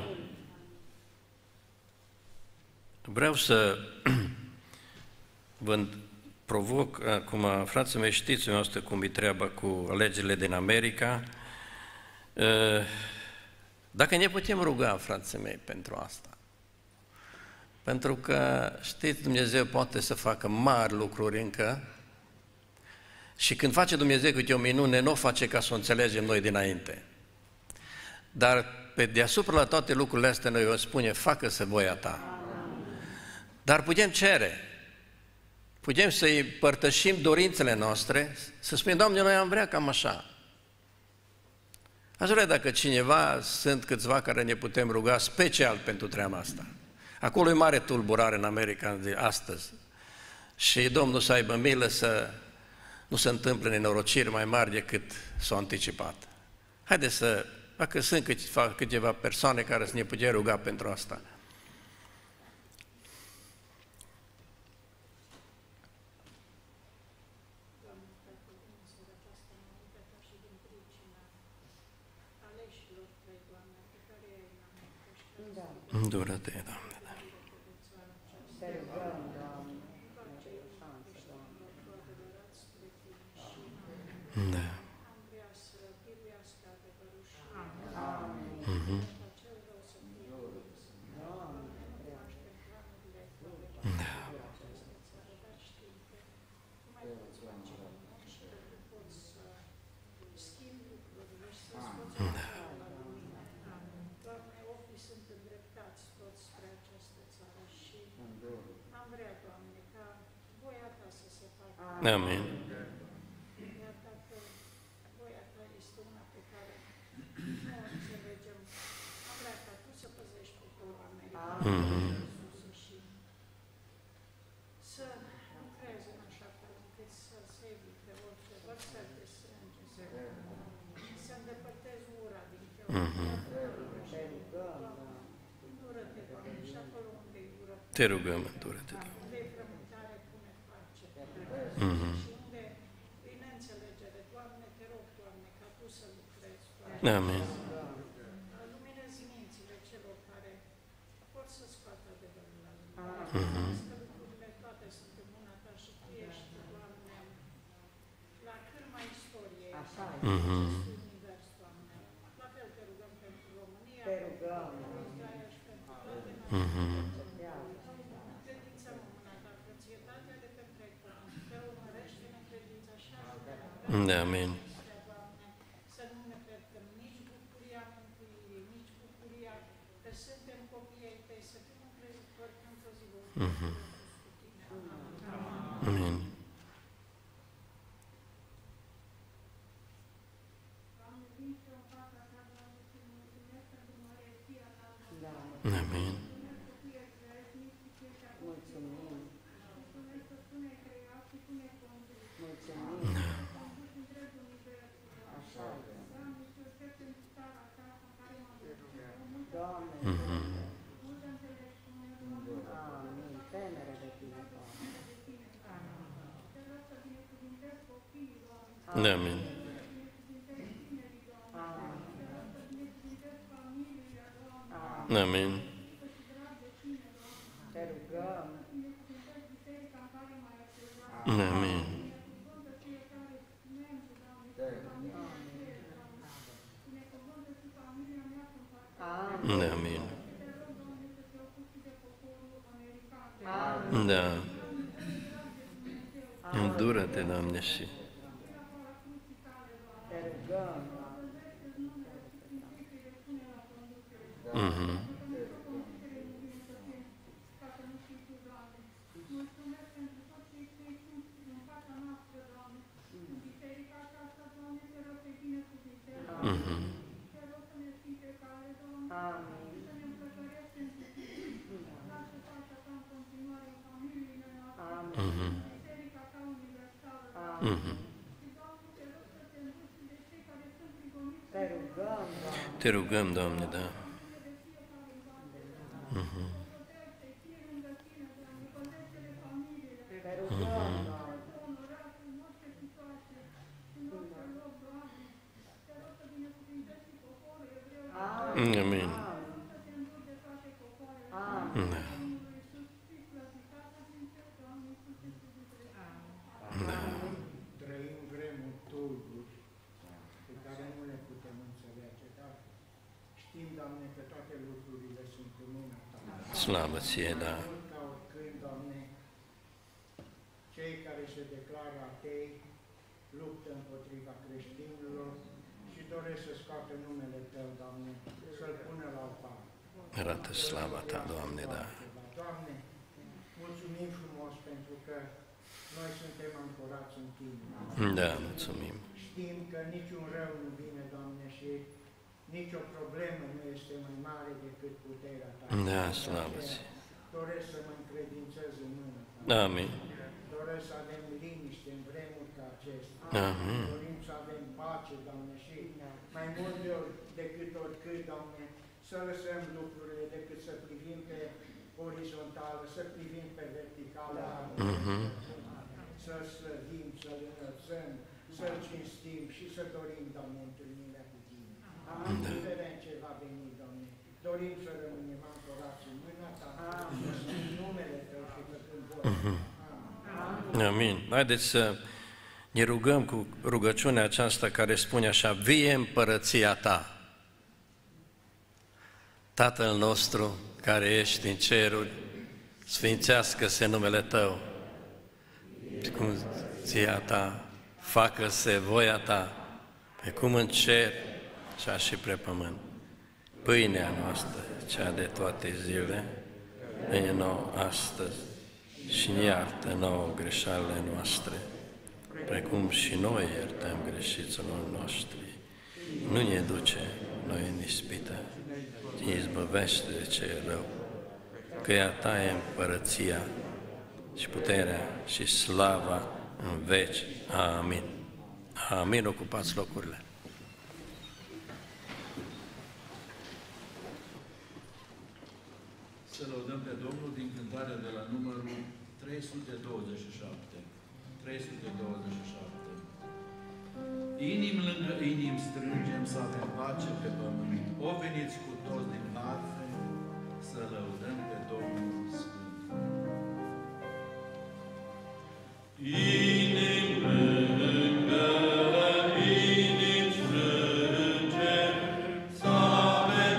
Vreau să vă provoc acum, frații mei, știți noastră cum e treaba cu alegerile din America. Dacă ne putem ruga, frații mei, pentru asta. Pentru că, știți, Dumnezeu poate să facă mari lucruri încă și când face Dumnezeu câte o minune, nu o face ca să o înțelegem noi dinainte. Dar pe deasupra la toate lucrurile astea noi o spune, facă-se voia Ta. Dar putem cere, putem să-i părtășim dorințele noastre, să spunem, Doamne, noi am vrea cam așa. Aș vrea dacă cineva, sunt câțiva care ne putem ruga special pentru treaba asta. Acolo e mare tulburare în America astăzi și Domnul să aibă milă să nu se întâmple nenorociri mai mari decât s-au anticipat. Haideți să, dacă sunt câteva, câteva persoane care să ne putem ruga pentru asta. Îndură-te, Doamne, da. Te rugăm, Doamne, Da. Mhm. Da. Da. Amin. Iar dacă voia Ta este una pe care nu o înțelegem, am vrea ca Tu să păzești poporul Mhm. și să lucreze în așa fel încât să se evite orice vărsări de sânge, să, să îndepărteze ura din tău. Dură-te, Doamne, și acolo unde e ură. Te rugăm, dură-te, Doamne. Unde e frământare, pune pace. Mhm. Și unde e neînțelegere, Doamne, te rog, Doamne, ca Tu să lucrezi, Doamne. Amin. Luminezi mințile celor care pot să scoată adevărul la lumină. Mhm. Că lucrurile toate sunt în mâna Ta și Tu ești, Doamne, la cârma istoriei Mhm. acestui univers, Doamne. La fel te rugăm pentru România, pentru Israel și pentru toate Mhm. credința în mâna Ta, frățietatea de pe întreg pământ. Te urmărește-ne credința și ajută-ne. Amin. Să nu ne pierdem nici bucuria mântuirii, nici bucuria că suntem copii ai Tăi, să fim încrezitori că într-o zi vom fi Mhm. cu Tine. Amin. Amin. Mhm. Amin. Amin. Amin. Amin. Da. Îndură-te, Doamne, și... Mhm. Mhm. Mhm. Mhm. Te rugăm, Doamne, da. Mhm. Mhm. Amin. Da. Da. Trăim vremuri tulburi pe care nu le putem înțelege, dar știm, Doamne, că toate lucrurile sunt în mâna Ta. Slavă Ție, da. Mult ca oricând, Doamne, cei care se declară atei luptă împotriva creștinilor și doresc să scoată numele Tău, Doamne, să-L pună la altar. Arată slava Ta, Doamne, da. Doamne, mulțumim frumos pentru că noi suntem ancorați în Tine. Da, mulțumim. Știm că niciun rău nu vine, Doamne, și nicio problemă nu este mai mare decât puterea Ta. Da, slavă Ție. Doresc să mă încredințez în mână Ta. Amin. Doresc să avem liniște în vremuri ca acestea. Amin. Dorim să avem pace, Doamne, și mai mult de ori, decât oricât, Doamne, să lăsăm lucrurile decât să privim pe orizontală, să privim pe verticală, Mhm. să slăvim, să-L înălțăm, să-L cinstim și să dorim, Doamne, întâlnirea cu Tine. Indiferent ce va veni, Doamne, dorim să rămânem ancorați în mâna Ta, în numele Tău și făcând voie. Amin. Haideți să ne rugăm cu rugăciunea aceasta care spune așa: vie împărăția Ta. Tatăl nostru care ești în ceruri, sfințească-se numele Tău. Cum ția Ta, facă-se voia Ta, pe cum în cer, așa și pe pământ. Pâinea noastră, cea de toate zile, dă-ne nouă astăzi și ne iartă nouă greșalele noastre, precum și noi iertăm greșiților noștri. Nu ne duce noi în ispită, ci izbăvește de ce e rău, că ea ta e împărăția și puterea și slava în veci. Amin. Amin. Ocupați locurile. Să lăudăm pe Domnul din cântarea de la numărul trei sute douăzeci și șapte. trei sute douăzeci și șapte. Inimi lângă inimi strângem să avem pace pe pământ. O veniți cu toți din arfe să lăudăm pe Domnul Sfânt. Inimi lângă inimi strângem să avem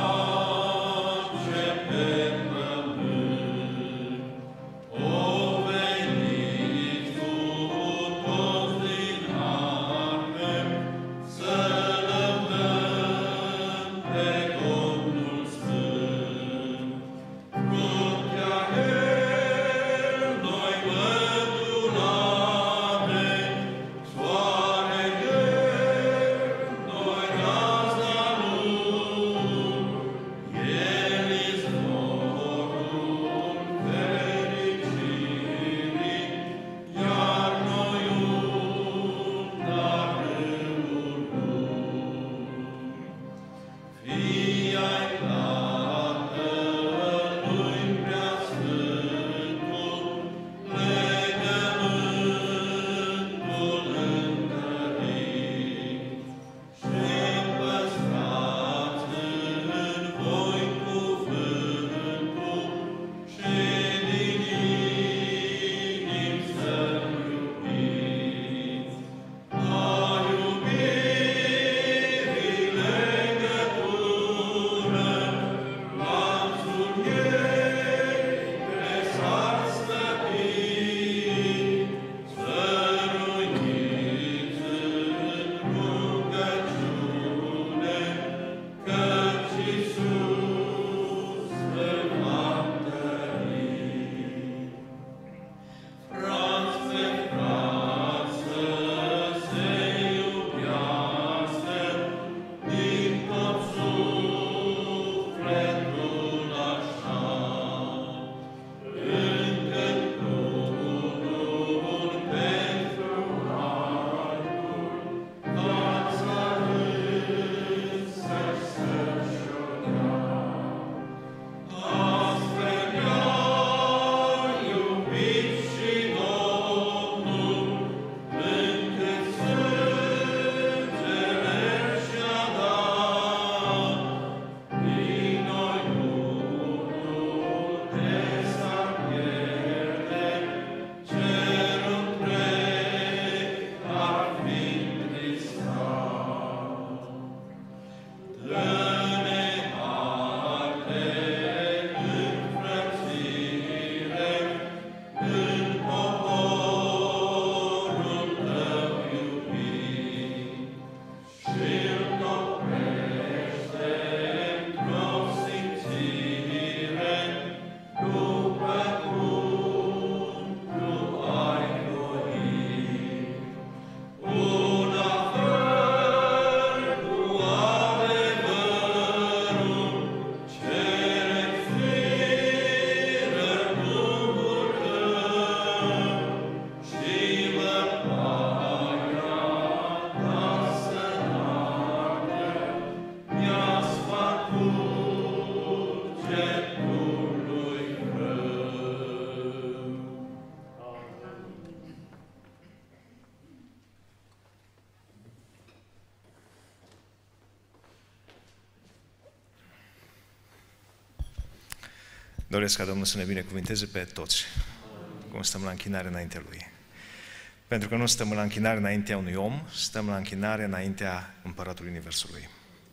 pace pe pământ. O veniți cu toți din arfe să lăudăm pe Domnul Sfânt. Fructea El, noi mădulare, soare El, noi razna Lui, El izvorul fericirii, iar noi unda râul Lui. Fii ai Tatălui Preasfântul, legământul întărit, și păstrați în voi cuvântul, și din inimi să-L iubiți. A iubirii legătură, lanțul ei pe s-ar slăbi, stăruiți în rugăciune, căci Iisus vă va întări. Frați pe frați să se iubească, din tot sufletul așa, încât unul pentru altul fața însăși să-și o dea. Astfel i-a iubit și Domnul, încât sângele și-a dat, din noi unul de s-ar pierde, cerul întreg ar fi întristat. Dă-ne arte în frățire, în poporul Tău iubit, și-l topește într-o simțire, după cum Tu ai voit. Una fără cu adevărul, cere firă Duhul Tău, și bătaia Ta să ardă, mi-aspa cugetului rău. Doresc ca Domnul să ne binecuvânteze pe toți, cum stăm la închinare înaintea Lui. Pentru că nu stăm la închinare înaintea unui om, stăm la închinare înaintea Împăratului Universului.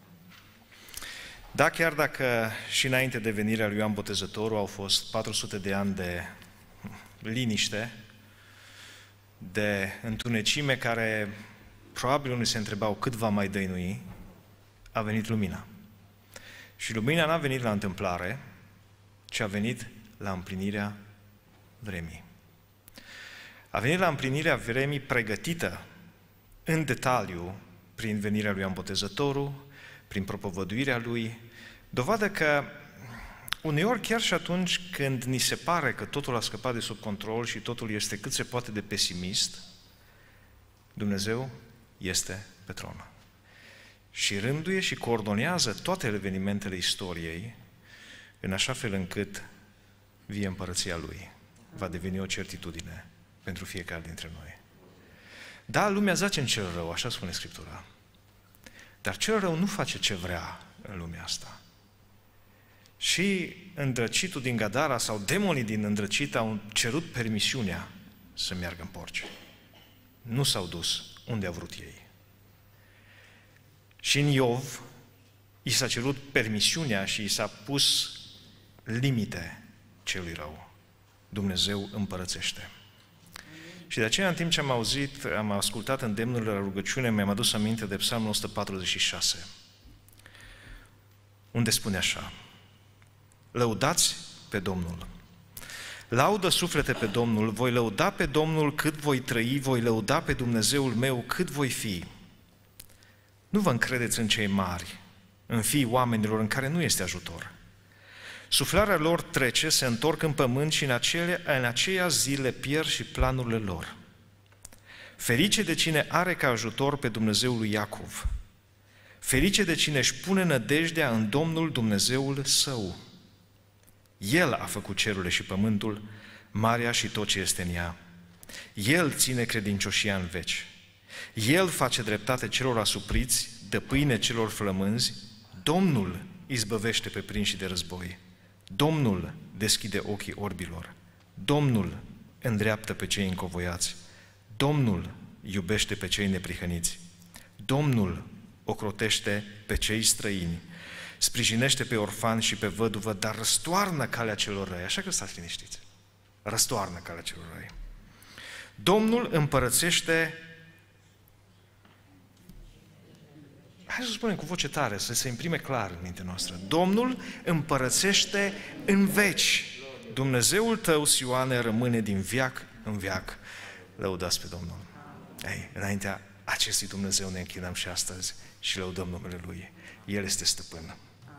Da, chiar dacă și înainte de venirea lui Ioan Botezătorul au fost patru sute de ani de liniște, de întunecime care probabil unii se întrebau cât va mai dăinui, a venit lumina. Și lumina n-a venit la întâmplare, ci a venit la împlinirea vremii. A venit la împlinirea vremii pregătită în detaliu prin venirea lui Ioan Botezătorul, prin propovăduirea lui, dovadă că Uneori, chiar și atunci când ni se pare că totul a scăpat de sub control și totul este cât se poate de pesimist, Dumnezeu este pe tron. Și rânduie și coordonează toate evenimentele istoriei în așa fel încât vie împărăția Lui va deveni o certitudine pentru fiecare dintre noi. Da, lumea zace în cel rău, așa spune Scriptura. Dar cel rău nu face ce vrea în lumea asta. Și îndrăcitul din Gadara sau demonii din îndrăcit au cerut permisiunea să meargă în porci. Nu s-au dus unde au vrut ei. Și în Iov i s-a cerut permisiunea și i s-a pus limite celui rău. Dumnezeu împărățește. Și de aceea, în timp ce am auzit, am ascultat îndemnurile la rugăciune, mi-am adus aminte de Psalmul o sută patruzeci și șase, unde spune așa: lăudați pe Domnul. Laudă suflete pe Domnul, voi lăuda pe Domnul cât voi trăi, voi lăuda pe Dumnezeul meu cât voi fi. Nu vă încredeți în cei mari, în fiii oamenilor în care nu este ajutor. Suflarea lor trece, se întorc în pământ și în, acele, în aceea zi le pierd și planurile lor. Ferice de cine are ca ajutor pe Dumnezeul lui Iacov. Ferice de cine își pune nădejdea în Domnul Dumnezeul său. El a făcut cerurile și pământul, marea și tot ce este în ea. El ține credincioșia în veci. El face dreptate celor asupriți, dă pâine celor flămânzi. Domnul izbăvește pe prinși de război. Domnul deschide ochii orbilor. Domnul îndreaptă pe cei încovoiați. Domnul iubește pe cei neprihăniți. Domnul ocrotește pe cei străini. Sprijinește pe orfani și pe văduvă, dar răstoarnă calea celor răi. Așa că stați liniștiți. Răstoarnă calea celor răi. Domnul împărățește. Hai să spunem cu voce tare, să se imprime clar în mintea noastră. Domnul împărățește în veci. Dumnezeul tău, Sioane, rămâne din veac în veac. Lăudați pe Domnul. Ei, înaintea acestui Dumnezeu ne închinăm și astăzi și lăudăm numele Lui. El este stăpân.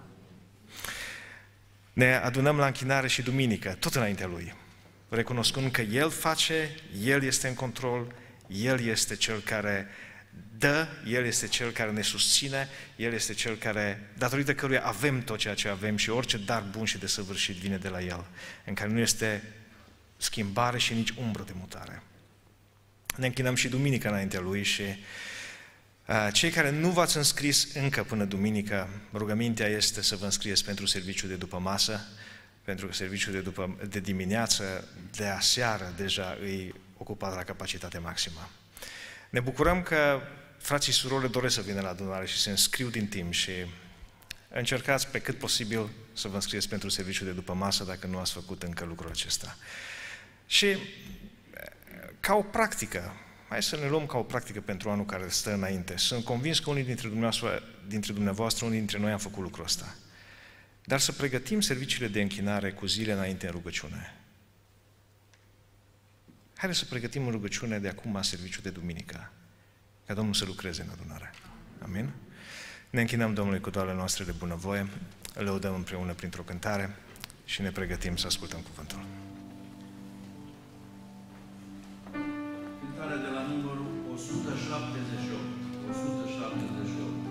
Ne adunăm la închinare și duminică, tot înaintea Lui, recunoscând că El face, El este în control, El este Cel care dă, El este Cel care ne susține, El este Cel care, datorită căruia avem tot ceea ce avem și orice dar bun și desăvârșit vine de la El, în care nu este schimbare și nici umbră de mutare. Ne închinăm și duminică înaintea Lui și uh, cei care nu v-ați înscris încă până duminică, rugămintea este să vă înscrieți pentru serviciul de după masă, pentru că serviciul de, după, de dimineață, de aseară, deja îi ocupat la capacitate maximă. Ne bucurăm că frații și surorile doresc să vină la adunare și se înscriu din timp și încercați pe cât posibil să vă înscrieți pentru serviciul de după masă dacă nu ați făcut încă lucrul acesta. Și ca o practică, hai să ne luăm ca o practică pentru anul care stă înainte. Sunt convins că unii dintre dumneavoastră, dintre dumneavoastră, unii dintre noi am făcut lucrul ăsta. Dar să pregătim serviciile de închinare cu zile înainte în rugăciune. Haideți să pregătim în rugăciune de acum serviciul de duminică, ca Domnul să lucreze în adunare. Amin? Ne închinăm Domnului cu toate noastre de bunăvoie, îl lăudăm împreună printr-o cântare și ne pregătim să ascultăm cuvântul. Cântarea de la numărul o sută șaptezeci și opt. o sută șaptezeci și opt.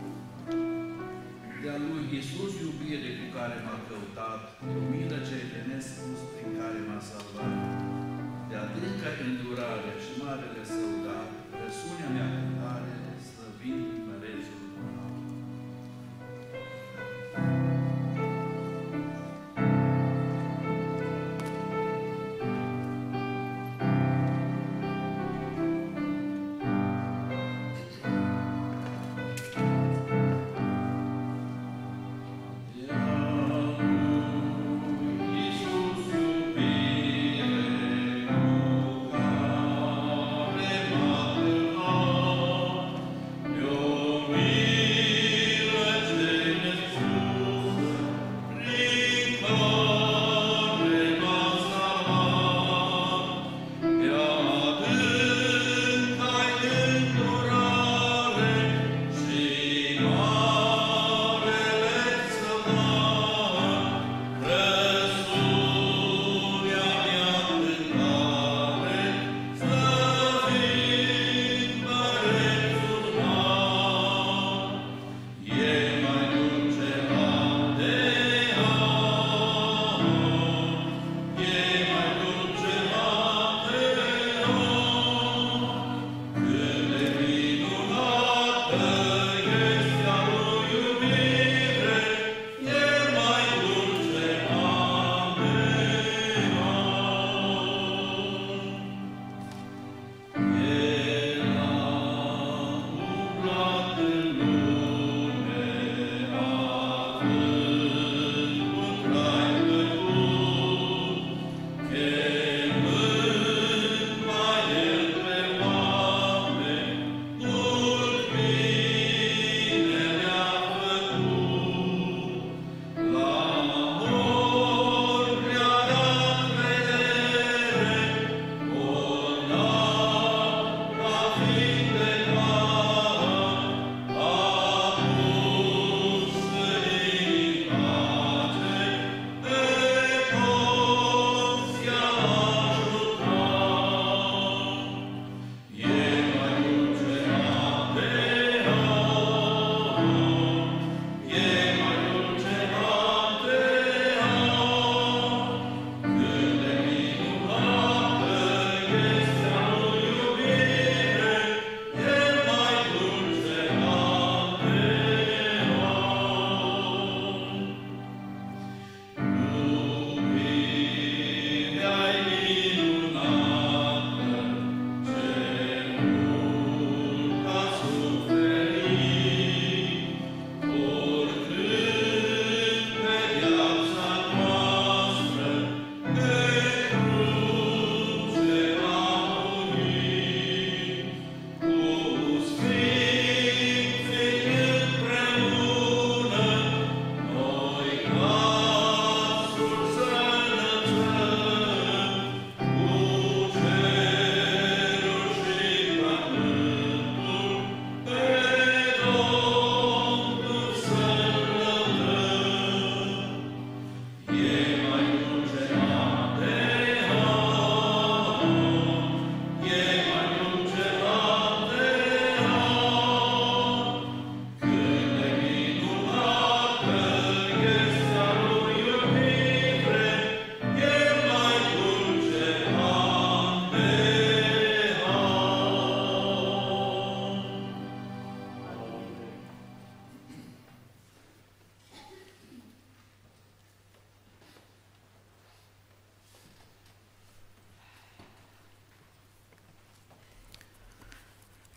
De-a lui Iisus iubire cu care m-a căutat, lumină cei de nespus prin care m-a salvat. De adânca îndurare și marele său dar, răsunea mea cântare, slăvind mărețul Dumnezeu. Yo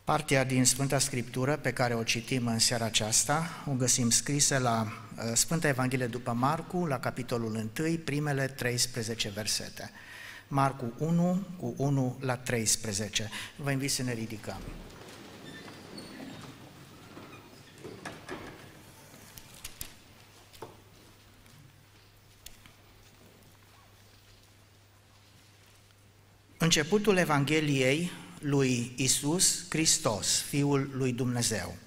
Partea din Sfânta Scriptură pe care o citim în seara aceasta o găsim scrisă la Sfânta Evanghelie după Marcu, la capitolul unu, primele treisprezece versete. Marcu unu, cu unu la treisprezece. Vă invit să ne ridicăm. Începutul Evangheliei lui Iisus Hristos, Fiul lui Dumnezeu.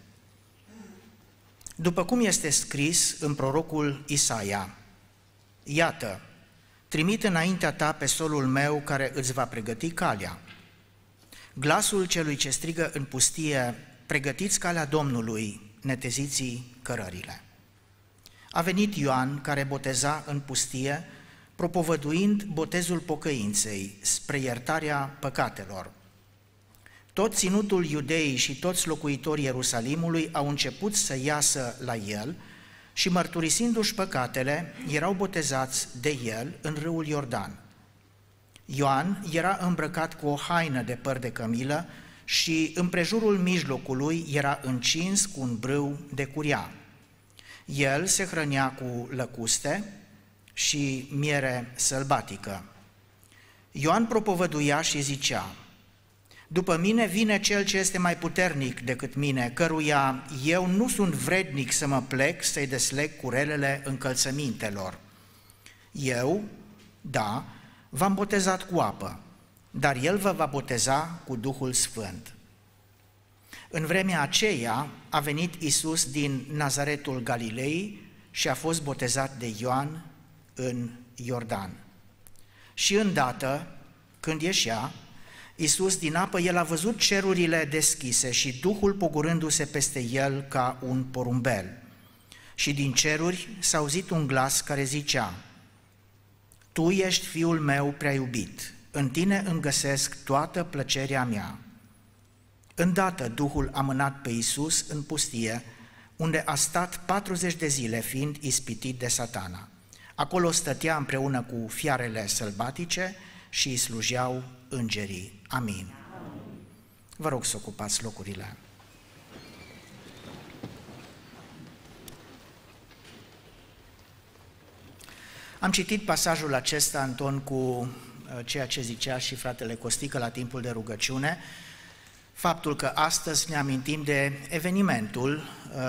După cum este scris în prorocul Isaia: Iată, trimit înaintea ta pe solul meu care îți va pregăti calea. Glasul celui ce strigă în pustie: pregătiți calea Domnului, neteziți cărările. A venit Ioan, care boteza în pustie, propovăduind botezul pocăinței spre iertarea păcatelor. Tot ținutul Iudeii și toți locuitorii Ierusalimului au început să iasă la el și, mărturisindu-și păcatele, erau botezați de el în râul Iordan. Ioan era îmbrăcat cu o haină de păr de cămilă și împrejurul mijlocului era încins cu un brâu de curia. El se hrănea cu lăcuste și miere sălbatică. Ioan propovăduia și zicea: după mine vine cel ce este mai puternic decât mine, căruia eu nu sunt vrednic să mă plec să-i desleg curelele încălțămintelor. Eu, da, v-am botezat cu apă, dar el vă va boteza cu Duhul Sfânt. În vremea aceea a venit Iisus din Nazaretul Galilei și a fost botezat de Ioan în Iordan. Și îndată, când ieșea Iisus din apă, el a văzut cerurile deschise și Duhul pogorându-se peste el ca un porumbel. Și din ceruri s-a auzit un glas care zicea: Tu ești Fiul meu prea iubit, în tine îmi găsesc toată plăcerea mea. Îndată Duhul a mânat pe Iisus în pustie, unde a stat patruzeci de zile fiind ispitit de Satana. Acolo stătea împreună cu fiarele sălbatice și îi slujeau îngerii. Amin. Vă rog să ocupați locurile. Am citit pasajul acesta în ton cu ceea ce zicea și fratele Costică la timpul de rugăciune, faptul că astăzi ne amintim de evenimentul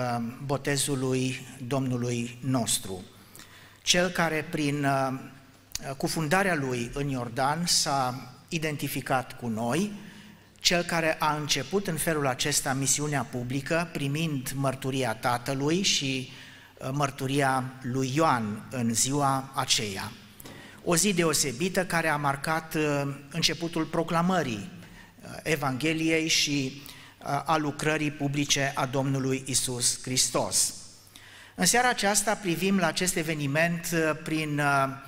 botezului Domnului nostru, cel care prin cufundarea lui în Iordan s-a identificat cu noi, cel care a început în felul acesta misiunea publică, primind mărturia Tatălui și mărturia lui Ioan în ziua aceea. O zi deosebită care a marcat începutul proclamării Evangheliei și a lucrării publice a Domnului Iisus Hristos. În seara aceasta privim la acest eveniment prin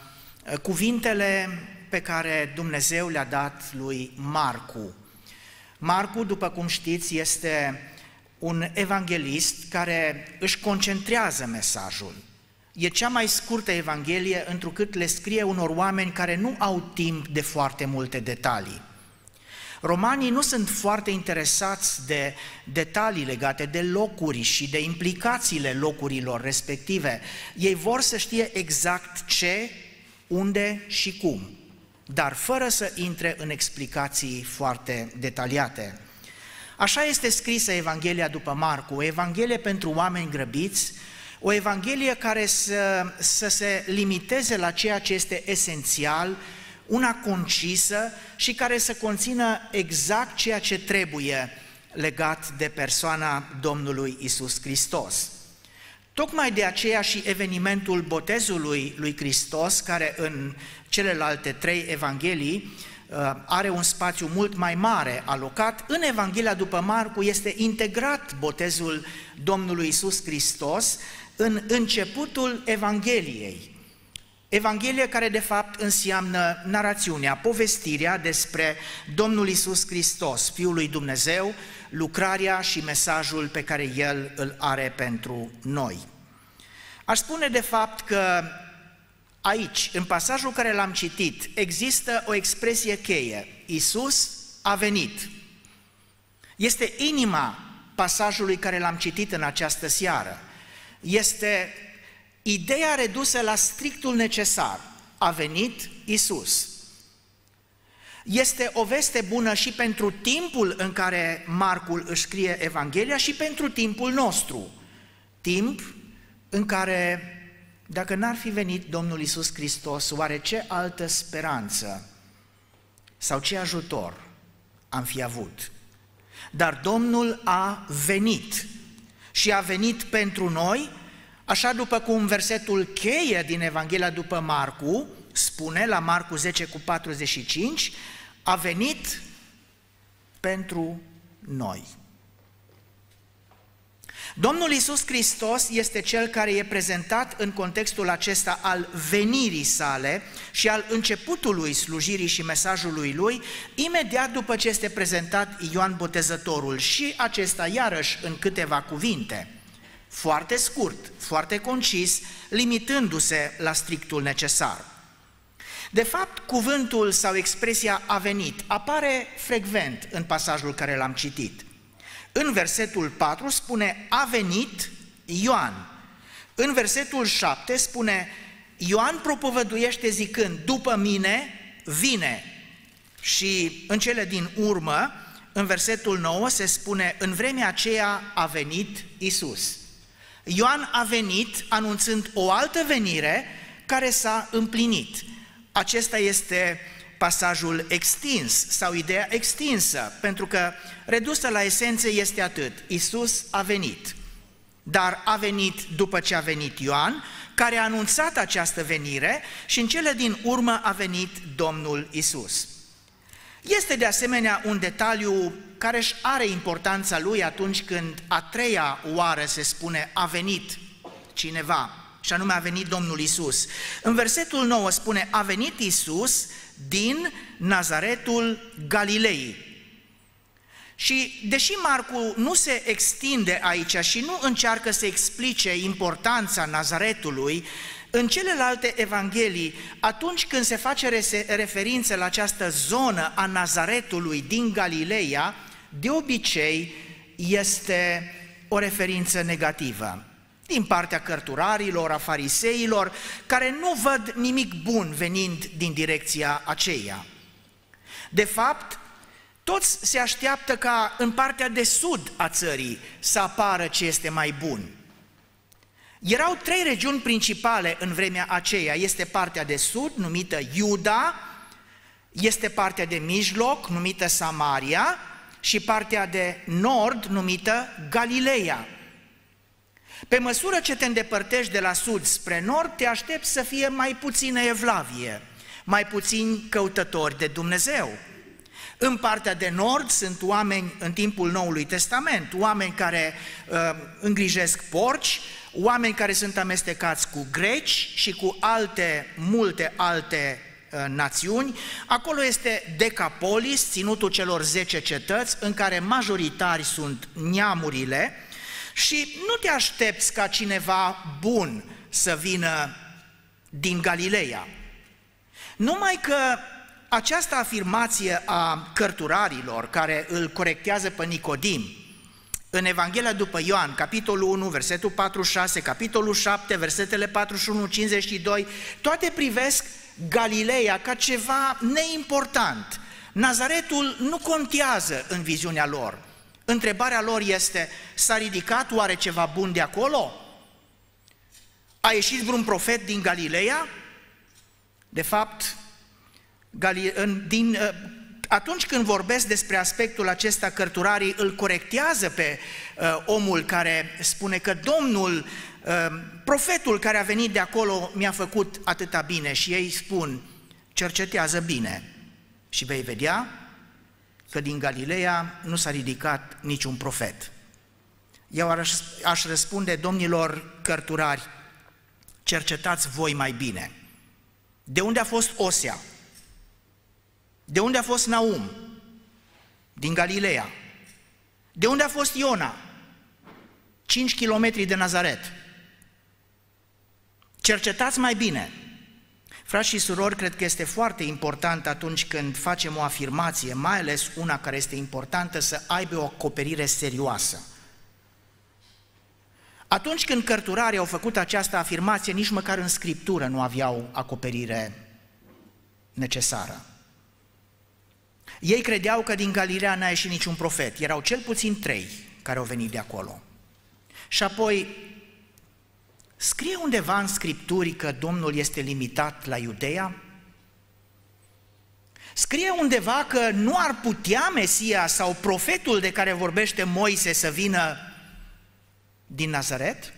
cuvintele pe care Dumnezeu le-a dat lui Marcu. Marcu, după cum știți, este un evanghelist care își concentrează mesajul. E cea mai scurtă evanghelie, întrucât le scrie unor oameni care nu au timp de foarte multe detalii. Romanii nu sunt foarte interesați de detalii legate de locuri și de implicațiile locurilor respective. Ei vor să știe exact ce, unde și cum, dar fără să intre în explicații foarte detaliate. Așa este scrisă Evanghelia după Marcu, o evanghelie pentru oameni grăbiți, o evanghelie care să, să se limiteze la ceea ce este esențial, una concisă și care să conțină exact ceea ce trebuie legat de persoana Domnului Iisus Hristos. Tocmai de aceea și evenimentul botezului lui Hristos, care în celelalte trei evanghelii are un spațiu mult mai mare alocat, în Evanghelia după Marcu este integrat botezul Domnului Iisus Hristos în începutul Evangheliei. Evanghelie care de fapt înseamnă narațiunea, povestirea despre Domnul Iisus Hristos, Fiul lui Dumnezeu, lucrarea și mesajul pe care El îl are pentru noi. Aș spune de fapt că aici, în pasajul care l-am citit, există o expresie cheie: Iisus a venit. Este inima pasajului care l-am citit în această seară. Este ideea redusă la strictul necesar. A venit Iisus. Este o veste bună și pentru timpul în care Marcul își scrie Evanghelia și pentru timpul nostru. Timp în care, dacă n-ar fi venit Domnul Iisus Hristos, oare ce altă speranță sau ce ajutor am fi avut? Dar Domnul a venit și a venit pentru noi, așa după cum versetul cheie din Evanghelia după Marcu spune, la Marcu zece cu patruzeci și cinci, a venit pentru noi. Domnul Iisus Hristos este Cel care e prezentat în contextul acesta al venirii sale și al începutului slujirii și mesajului Lui, imediat după ce este prezentat Ioan Botezătorul, și acesta iarăși în câteva cuvinte, foarte scurt, foarte concis, limitându-se la strictul necesar. De fapt, cuvântul sau expresia a venit apare frecvent în pasajul care l-am citit. În versetul patru spune a venit Ioan. În versetul șapte spune Ioan propovăduiește zicând după mine vine. Și în cele din urmă, în versetul nouă se spune în vremea aceea a venit Iisus. Ioan a venit anunțând o altă venire care s-a împlinit. Acesta este pasajul extins sau ideea extinsă, pentru că redusă la esență este atât: Iisus a venit, dar a venit după ce a venit Ioan, care a anunțat această venire, și în cele din urmă a venit Domnul Iisus. Este de asemenea un detaliu care își are importanța lui atunci când a treia oară se spune a venit cineva, și anume a venit Domnul Iisus. În versetul nouă spune a venit Iisus din Nazaretul Galilei. Și deși Marcu nu se extinde aici și nu încearcă să explice importanța Nazaretului, în celelalte evanghelii, atunci când se face referință la această zonă a Nazaretului din Galileea, de obicei este o referință negativă din partea cărturarilor, a fariseilor, care nu văd nimic bun venind din direcția aceea. De fapt, toți se așteaptă ca în partea de sud a țării să apară ce este mai bun. Erau trei regiuni principale în vremea aceea. Este partea de sud, numită Iuda, este partea de mijloc, numită Samaria, și partea de nord, numită Galileea. Pe măsură ce te îndepărtești de la sud spre nord, te aștepți să fie mai puțină evlavie, mai puțini căutători de Dumnezeu. În partea de nord sunt oameni în timpul Noului Testament, oameni care uh, îngrijesc porci, oameni care sunt amestecați cu greci și cu alte, multe alte uh, națiuni. Acolo este Decapolis, ținutul celor zece cetăți, în care majoritari sunt neamurile, și nu te aștepți ca cineva bun să vină din Galileea. Numai că această afirmație a cărturarilor care îl corectează pe Nicodim în Evanghelia după Ioan, capitolul unu, versetul patruzeci și șase, capitolul șapte, versetele patruzeci și unu, cincizeci și doi, toate privesc Galileea ca ceva neimportant. Nazaretul nu contează în viziunea lor. Întrebarea lor este, s-a ridicat oare ceva bun de acolo? A ieșit vreun profet din Galileea? De fapt, din, atunci când vorbesc despre aspectul acesta, cărturarii îl corectează pe uh, omul care spune că Domnul, uh, profetul care a venit de acolo mi-a făcut atâta bine, și ei spun, cercetează bine și vei vedea că din Galileea nu s-a ridicat niciun profet. Eu aș, aș răspunde, domnilor cărturari, cercetați voi mai bine. De unde a fost Osea? De unde a fost Naum? Din Galileea. De unde a fost Iona? Cinci kilometri de Nazaret. Cercetați mai bine. Frați și surori, cred că este foarte important atunci când facem o afirmație, mai ales una care este importantă, să aibă o acoperire serioasă. Atunci când cărturarii au făcut această afirmație, nici măcar în Scriptură nu aveau acoperire necesară. Ei credeau că din Galileea n-a ieșit niciun profet, erau cel puțin trei care au venit de acolo. Și apoi, scrie undeva în Scripturi că Domnul este limitat la Iudeea? Scrie undeva că nu ar putea Mesia sau profetul de care vorbește Moise să vină din Nazaret?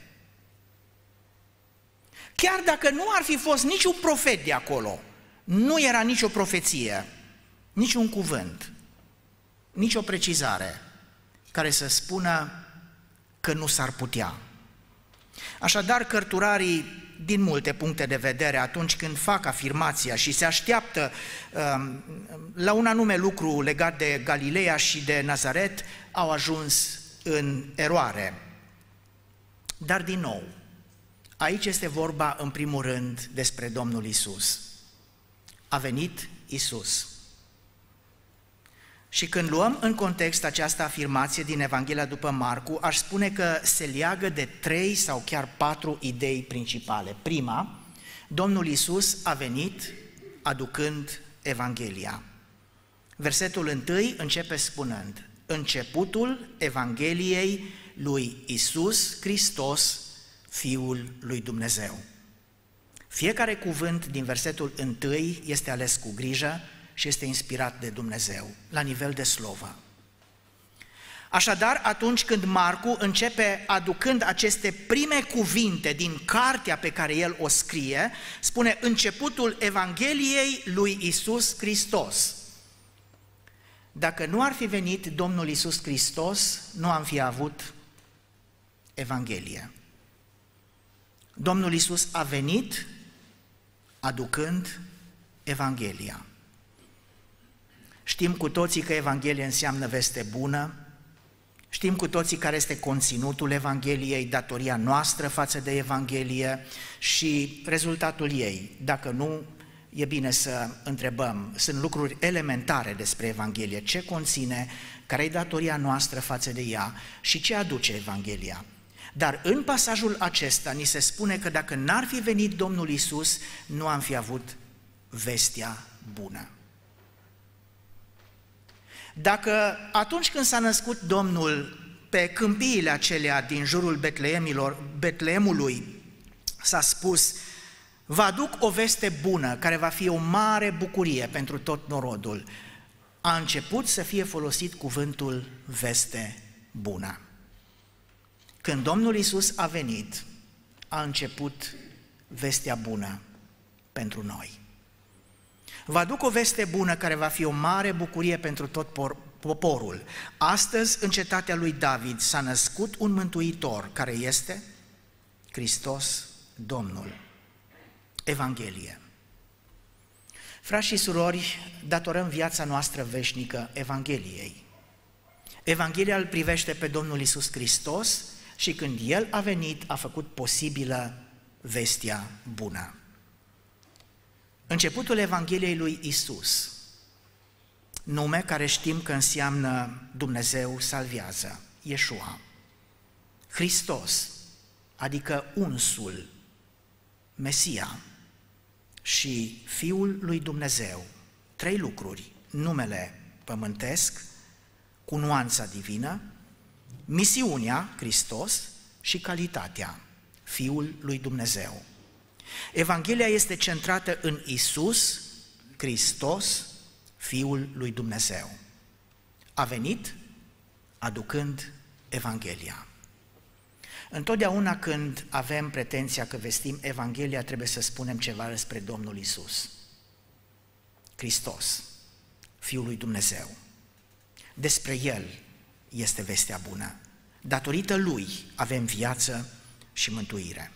Chiar dacă nu ar fi fost niciun profet de acolo, nu era nicio profeție, niciun cuvânt, nicio precizare care să spună că nu s-ar putea. Așadar, cărturarii, din multe puncte de vedere, atunci când fac afirmația și se așteaptă um, la un anume lucru legat de Galileea și de Nazaret, au ajuns în eroare. Dar din nou, aici este vorba în primul rând despre Domnul Isus. A venit Isus. Și când luăm în context această afirmație din Evanghelia după Marcu, aș spune că se leagă de trei sau chiar patru idei principale. Prima, Domnul Isus a venit aducând Evanghelia. Versetul întâi începe spunând: începutul Evangheliei lui Isus Hristos, Fiul lui Dumnezeu. Fiecare cuvânt din versetul întâi este ales cu grijă și este inspirat de Dumnezeu, la nivel de slovă. Așadar, atunci când Marcu începe aducând aceste prime cuvinte din cartea pe care el o scrie, spune începutul Evangheliei lui Isus Hristos. Dacă nu ar fi venit Domnul Isus Hristos, nu am fi avut Evanghelie. Domnul Isus a venit aducând Evanghelia. Știm cu toții că Evanghelia înseamnă veste bună, știm cu toții care este conținutul Evangheliei, datoria noastră față de Evanghelie și rezultatul ei. Dacă nu, e bine să întrebăm, sunt lucruri elementare despre Evanghelie, ce conține, care e datoria noastră față de ea și ce aduce Evanghelia. Dar în pasajul acesta ni se spune că dacă n-ar fi venit Domnul Isus, nu am fi avut vestea bună. Dacă atunci când s-a născut Domnul pe câmpiile acelea din jurul Betleemului s-a spus: vă aduc o veste bună care va fi o mare bucurie pentru tot norodul, a început să fie folosit cuvântul veste bună. Când Domnul Isus a venit, a început vestea bună pentru noi. Vă aduc o veste bună care va fi o mare bucurie pentru tot poporul. Astăzi, în cetatea lui David, s-a născut un mântuitor, care este Hristos Domnul. Evanghelie. Frați și surori, datorăm viața noastră veșnică Evangheliei. Evanghelia îl privește pe Domnul Isus Hristos și când El a venit, a făcut posibilă vestea bună. Începutul Evangheliei lui Isus, nume care știm că înseamnă Dumnezeu salvează, Iesua. Hristos, adică unsul, Mesia și Fiul lui Dumnezeu. Trei lucruri: numele pământesc, cu nuanța divină, misiunea, Hristos, și calitatea, Fiul lui Dumnezeu. Evanghelia este centrată în Isus, Hristos, Fiul lui Dumnezeu. A venit aducând Evanghelia. Întotdeauna când avem pretenția că vestim Evanghelia, trebuie să spunem ceva despre Domnul Isus. Hristos, Fiul lui Dumnezeu. Despre El este vestea bună. Datorită Lui avem viață și mântuire.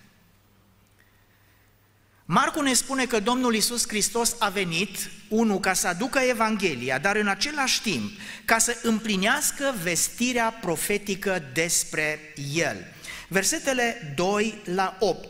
Marcu ne spune că Domnul Isus Hristos a venit, unu, ca să aducă Evanghelia, dar în același timp ca să împlinească vestirea profetică despre El. Versetele doi la opt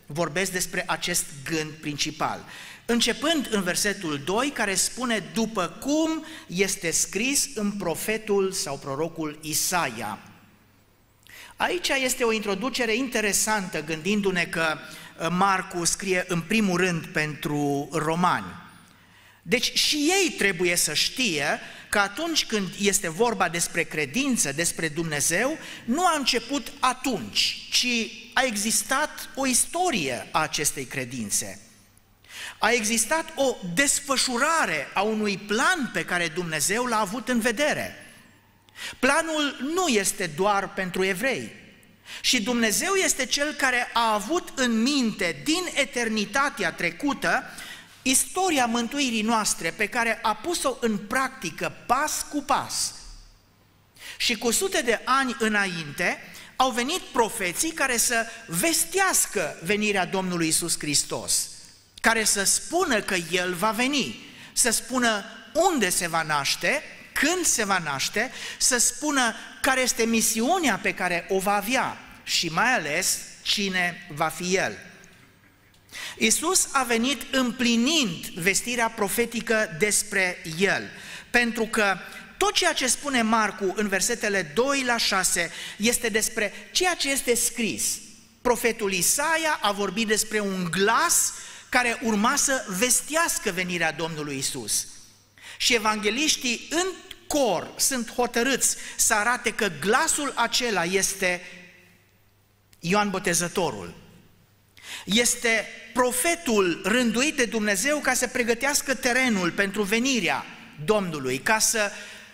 vorbesc despre acest gând principal. Începând în versetul doi, care spune după cum este scris în profetul sau prorocul Isaia. Aici este o introducere interesantă, gândindu-ne că Marcu scrie în primul rând pentru romani. Deci și ei trebuie să știe că atunci când este vorba despre credință, despre Dumnezeu, nu a început atunci, ci a existat o istorie a acestei credințe. A existat o desfășurare a unui plan pe care Dumnezeu l-a avut în vedere. Planul nu este doar pentru evrei. Și Dumnezeu este Cel care a avut în minte din eternitatea trecută istoria mântuirii noastre, pe care a pus-o în practică pas cu pas. Și cu sute de ani înainte au venit profeții care să vestească venirea Domnului Iisus Hristos, care să spună că El va veni, să spună unde se va naște, când se va naște, să spună care este misiunea pe care o va avea și mai ales cine va fi El. Iisus a venit împlinind vestirea profetică despre El, pentru că tot ceea ce spune Marcu în versetele doi la șase este despre ceea ce este scris. Profetul Isaia a vorbit despre un glas care urma să vestească venirea Domnului Iisus. Și evangeliștii în cor sunt hotărâți să arate că glasul acela este Ioan Botezătorul. Este profetul rânduit de Dumnezeu ca să pregătească terenul pentru venirea Domnului, ca să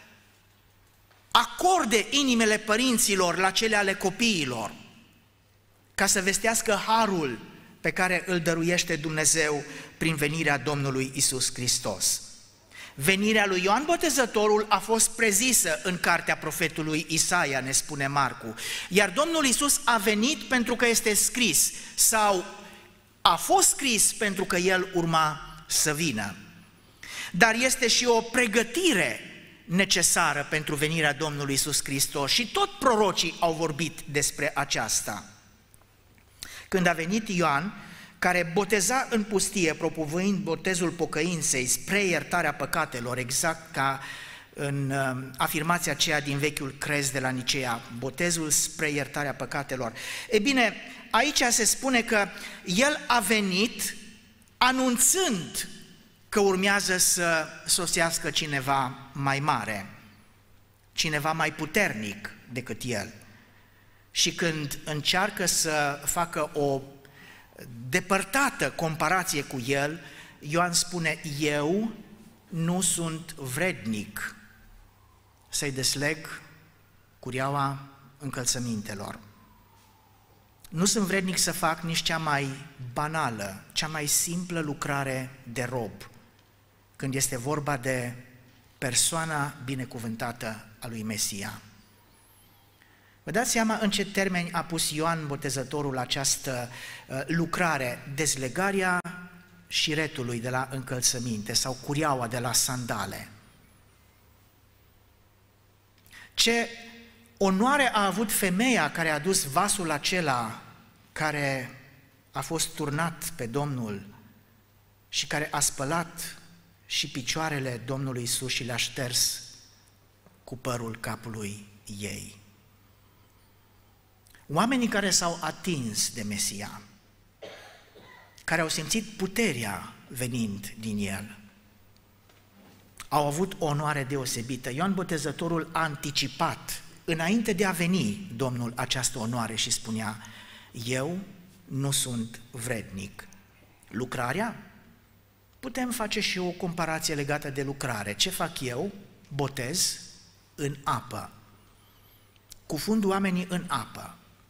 acorde inimile părinților la cele ale copiilor, ca să vestească harul pe care îl dăruiește Dumnezeu prin venirea Domnului Iisus Hristos. Venirea lui Ioan Botezătorul a fost prezisă în cartea profetului Isaia, ne spune Marcu, iar Domnul Iisus a venit pentru că este scris sau a fost scris pentru că El urma să vină. Dar este și o pregătire necesară pentru venirea Domnului Iisus Hristos și tot prorocii au vorbit despre aceasta. Când a venit Ioan, care boteza în pustie, propovăduind botezul pocăinței spre iertarea păcatelor, exact ca în afirmația aceea din vechiul crez de la Nicea, botezul spre iertarea păcatelor. E bine, aici se spune că el a venit anunțând că urmează să sosească cineva mai mare, cineva mai puternic decât el. Și când încearcă să facă o depărtată comparație cu el, Ioan spune, eu nu sunt vrednic să-i desleg cureaua încălțămintelor. Nu sunt vrednic să fac nici cea mai banală, cea mai simplă lucrare de rob, când este vorba de persoana binecuvântată a lui Mesia. Vă dați seama în ce termeni a pus Ioan Botezătorul această uh, lucrare, dezlegarea șiretului de la încălțăminte sau cureaua de la sandale. Ce onoare a avut femeia care a dus vasul acela care a fost turnat pe Domnul și care a spălat și picioarele Domnului Iisus și le-a șters cu părul capului ei. Oamenii care s-au atins de Mesia, care au simțit puterea venind din El, au avut o onoare deosebită. Ioan Botezătorul a anticipat, înainte de a veni Domnul, această onoare și spunea, eu nu sunt vrednic. Lucrarea? Putem face și o comparație legată de lucrare. Ce fac eu? Botez în apă. Cufund oamenii în apă.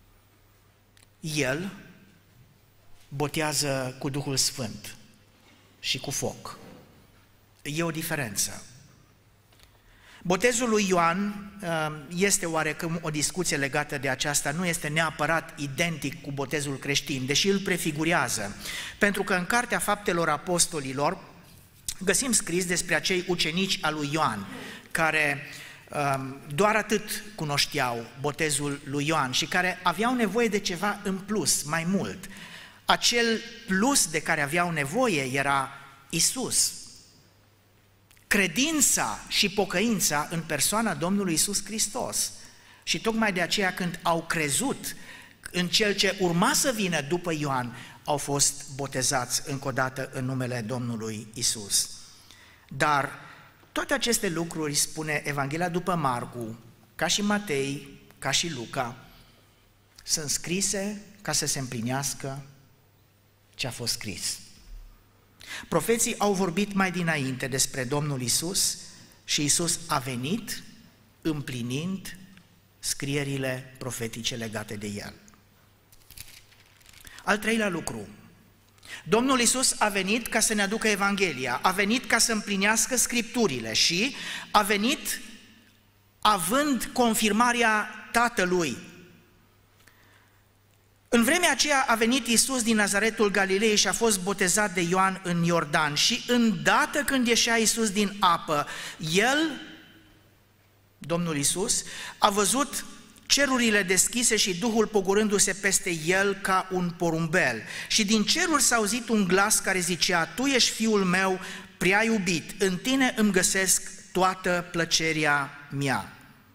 El botează cu Duhul Sfânt și cu foc. E o diferență. Botezul lui Ioan este oarecum o discuție legată de aceasta, nu este neapărat identic cu botezul creștin, deși îl prefigurează, pentru că în Cartea Faptelor Apostolilor găsim scris despre acei ucenici al lui Ioan, care doar atât cunoșteau botezul lui Ioan și care aveau nevoie de ceva în plus, mai mult. Acel plus de care aveau nevoie era Isus. Credința și pocăința în persoana Domnului Isus Hristos. Și tocmai de aceea când au crezut în Cel ce urma să vină după Ioan, au fost botezați încă o dată în numele Domnului Isus. Dar toate aceste lucruri, spune Evanghelia după Marcu, ca și Matei, ca și Luca, sunt scrise ca să se împlinească ce a fost scris. Profeții au vorbit mai dinainte despre Domnul Isus și Isus a venit împlinind scrierile profetice legate de El. Al treilea lucru, Domnul Isus a venit ca să ne aducă Evanghelia, a venit ca să împlinească Scripturile și a venit având confirmarea Tatălui. În vremea aceea a venit Iisus din Nazaretul Galilei și a fost botezat de Ioan în Iordan și îndată când ieșea Iisus din apă, El, Domnul Iisus, a văzut cerurile deschise și Duhul pogorându-se peste El ca un porumbel. Și din ceruri s-a auzit un glas care zicea: Tu ești Fiul meu prea iubit, în Tine îmi găsesc toată plăcerea mea.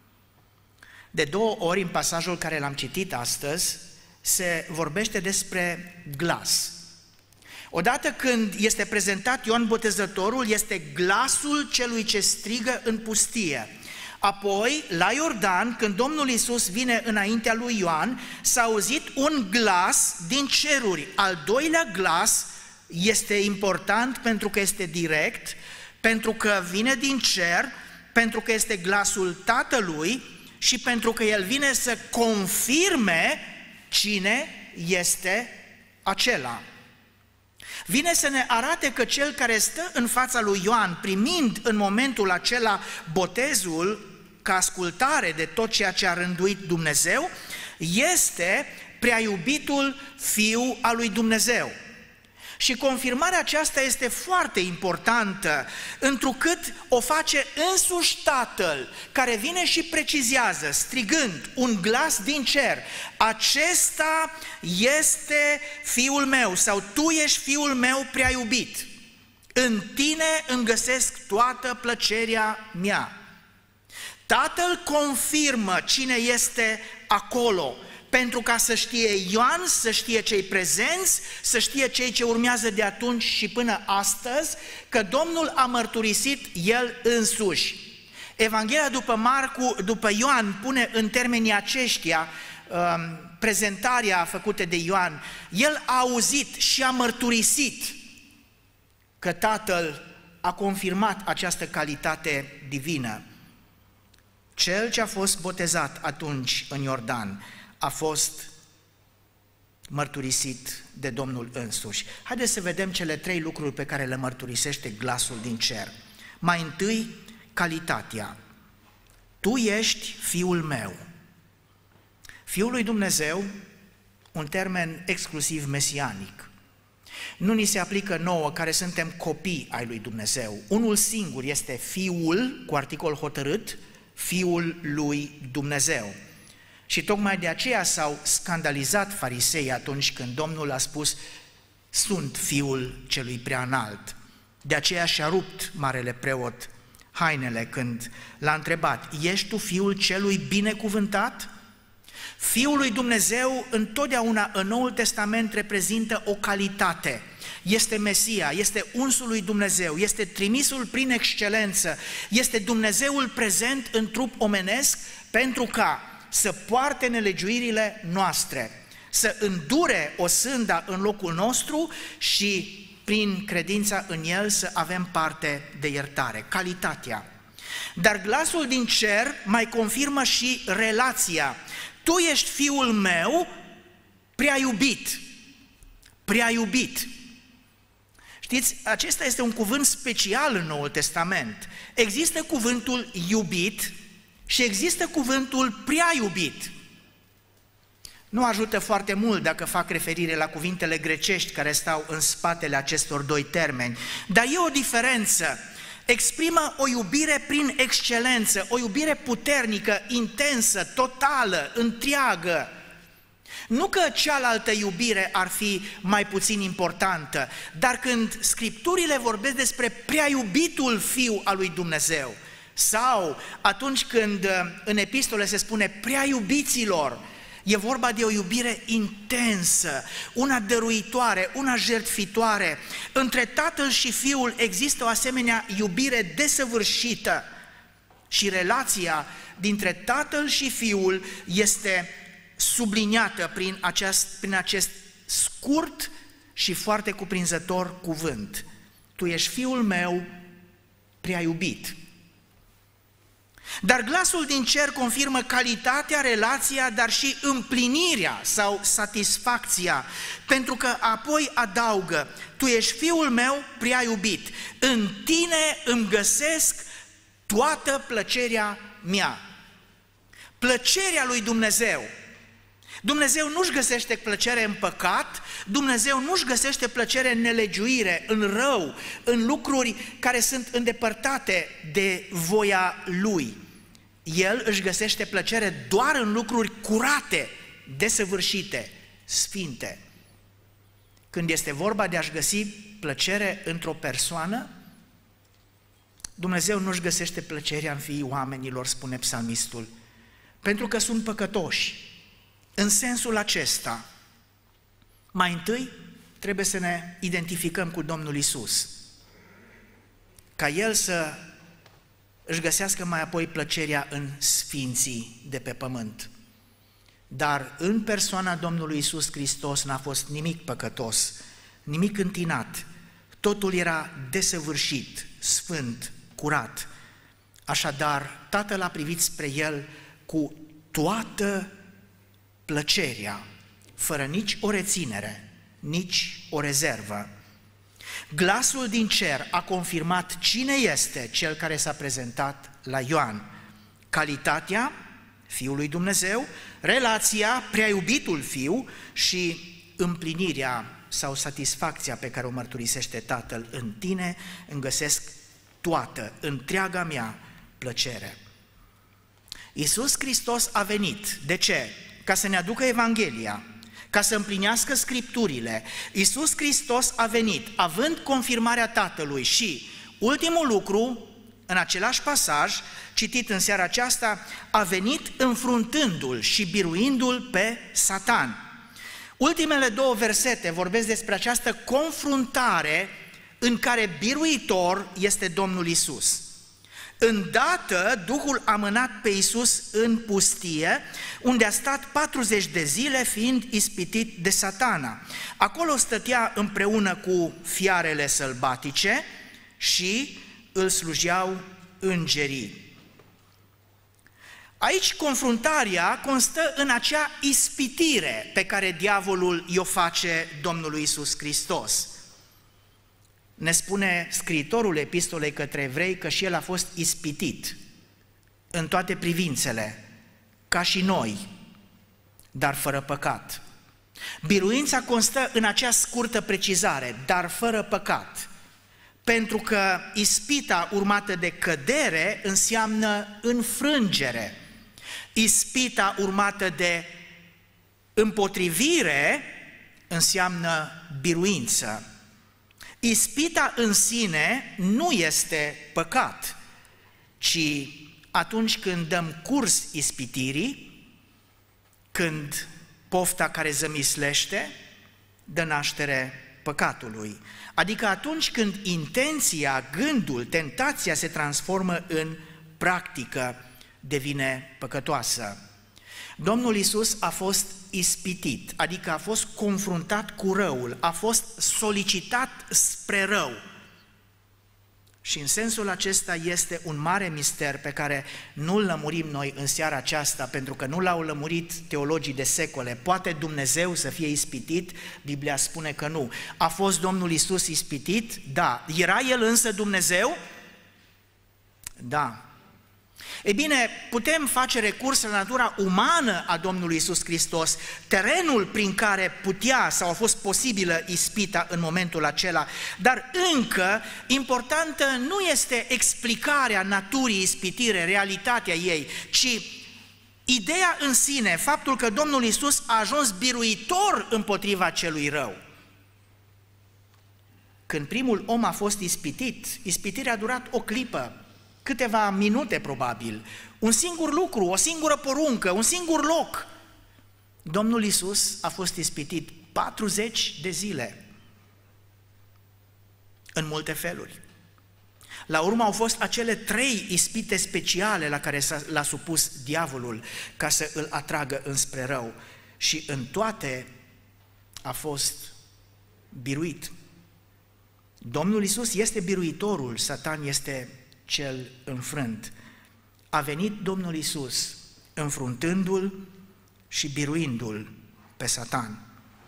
De două ori în pasajul care l-am citit astăzi se vorbește despre glas. Odată când este prezentat Ioan Botezătorul, este glasul celui ce strigă în pustie. Apoi, la Iordan, când Domnul Iisus vine înaintea lui Ioan, s-a auzit un glas din ceruri. Al doilea glas este important pentru că este direct, pentru că vine din cer, pentru că este glasul Tatălui și pentru că El vine să confirme cine este acela. Vine să ne arate că cel care stă în fața lui Ioan, primind în momentul acela botezul ca ascultare de tot ceea ce a rânduit Dumnezeu, este prea iubitul Fiu al lui Dumnezeu. Și confirmarea aceasta este foarte importantă, întrucât o face însuși Tatăl, care vine și precizează, strigând un glas din cer: acesta este Fiul meu, sau tu ești Fiul meu prea iubit. În tine îmi găsesc toată plăcerea mea. Tatăl confirmă cine este acolo, pentru ca să știe Ioan, să știe cei prezenți, să știe cei ce urmează de atunci și până astăzi, că Domnul a mărturisit El însuși. Evanghelia după Marcu, după Ioan, pune în termenii aceștia um, prezentarea făcută de Ioan. El a auzit și a mărturisit că Tatăl a confirmat această calitate divină. Cel ce a fost botezat atunci în Iordan a fost mărturisit de Domnul însuși. Haideți să vedem cele trei lucruri pe care le mărturisește glasul din cer. Mai întâi, calitatea. Tu ești Fiul meu. Fiul lui Dumnezeu, un termen exclusiv mesianic. Nu ni se aplică nouă care suntem copii ai lui Dumnezeu. Unul singur este Fiul, cu articol hotărât, Fiul lui Dumnezeu. Și tocmai de aceea s-au scandalizat farisei atunci când Domnul a spus: sunt Fiul celui prea înalt. De aceea și-a rupt marele preot hainele când l-a întrebat: ești tu Fiul celui binecuvântat? Fiul lui Dumnezeu întotdeauna în Noul Testament reprezintă o calitate. Este Mesia, este unsul lui Dumnezeu, este trimisul prin excelență, este Dumnezeul prezent în trup omenesc pentru ca să poarte nelegiuirile noastre, să îndure o sânda în locul nostru și prin credința în El să avem parte de iertare, calitatea. Dar glasul din cer mai confirmă și relația. Tu ești Fiul meu prea iubit, prea iubit. Știți, acesta este un cuvânt special în Noul Testament. Există cuvântul iubit și există cuvântul prea iubit. Nu ajută foarte mult dacă fac referire la cuvintele grecești care stau în spatele acestor doi termeni, dar e o diferență. Exprimă o iubire prin excelență, o iubire puternică, intensă, totală, întreagă. Nu că cealaltă iubire ar fi mai puțin importantă, dar când Scripturile vorbesc despre prea iubitul Fiu al lui Dumnezeu, sau atunci când în epistole se spune prea iubiților, e vorba de o iubire intensă, una dăruitoare, una jertfitoare. Între Tatăl și Fiul există o asemenea iubire desăvârșită și relația dintre Tatăl și Fiul este subliniată prin acest, prin acest scurt și foarte cuprinzător cuvânt. Tu ești Fiul meu prea iubit. Dar glasul din cer confirmă calitatea, relația, dar și împlinirea sau satisfacția, pentru că apoi adaugă, tu ești Fiul meu prea iubit, în tine îmi găsesc toată plăcerea mea. Plăcerea lui Dumnezeu. Dumnezeu nu-și găsește plăcere în păcat, Dumnezeu nu-și găsește plăcere în nelegiuire, în rău, în lucruri care sunt îndepărtate de voia Lui. El își găsește plăcere doar în lucruri curate, desăvârșite, sfinte. Când este vorba de a-și găsi plăcere într-o persoană, Dumnezeu nu-și găsește plăcerea în fiii oamenilor, spune psalmistul, pentru că sunt păcătoși. În sensul acesta, mai întâi trebuie să ne identificăm cu Domnul Isus, ca El să își găsească mai apoi plăcerea în sfinții de pe pământ. Dar în persoana Domnului Isus Hristos n-a fost nimic păcătos, nimic întinat, totul era desăvârșit, sfânt, curat. Așadar, Tatăl a privit spre El cu toată plăcerea, fără nici o reținere, nici o rezervă. Glasul din cer a confirmat cine este Cel care s-a prezentat la Ioan. Calitatea Fiul lui Dumnezeu, relația, prea iubitul Fiu și împlinirea sau satisfacția pe care o mărturisește Tatăl. În tine îmi găsesc toată, întreaga mea plăcere. Iisus Hristos a venit. De ce? Ca să ne aducă Evanghelia, ca să împlinească Scripturile. Iisus Hristos a venit, având confirmarea Tatălui și, ultimul lucru, în același pasaj, citit în seara aceasta, a venit înfruntându-l și biruindu-l pe Satan. Ultimele două versete vorbesc despre această confruntare în care biruitor este Domnul Iisus. Îndată, Duhul a mânat pe Iisus în pustie, unde a stat patruzeci de zile fiind ispitit de Satana. Acolo stătea împreună cu fiarele sălbatice și îl slujeau îngerii. Aici confruntarea constă în acea ispitire pe care diavolul i-o face Domnului Iisus Hristos. Ne spune scriitorul epistolei către evrei că și el a fost ispitit în toate privințele, ca și noi, dar fără păcat. Biruința constă în acea scurtă precizare, dar fără păcat, pentru că ispita urmată de cădere înseamnă înfrângere. Ispita urmată de împotrivire înseamnă biruință. Ispita în sine nu este păcat, ci atunci când dăm curs ispitirii, când pofta care zămislește dă naștere păcatului. Adică atunci când intenția, gândul, tentația se transformă în practică, devine păcătoasă. Domnul Iisus a fost ispitit, adică a fost confruntat cu răul, a fost solicitat spre rău. Și în sensul acesta este un mare mister pe care nu-l lămurim noi în seara aceasta, pentru că nu l-au lămurit teologii de secole. Poate Dumnezeu să fie ispitit? Biblia spune că nu. A fost Domnul Iisus ispitit? Da. Era El însă Dumnezeu? Da. Ei bine, putem face recurs la natura umană a Domnului Iisus Hristos, terenul prin care putea sau a fost posibilă ispita în momentul acela, dar încă importantă nu este explicarea naturii ispitire, realitatea ei, ci Ideea în sine, faptul că Domnul Iisus a ajuns biruitor împotriva celui rău. Când primul om a fost ispitit, ispitirea a durat o clipă, câteva minute probabil, un singur lucru, o singură poruncă, un singur loc. Domnul Iisus a fost ispitit patruzeci de zile, în multe feluri. La urmă au fost acele trei ispite speciale la care l-a supus diavolul ca să îl atragă înspre rău și în toate a fost biruit. Domnul Iisus este biruitorul, Satan este cel înfrânt. A venit Domnul Iisus înfruntându-l și biruindu-l pe Satan.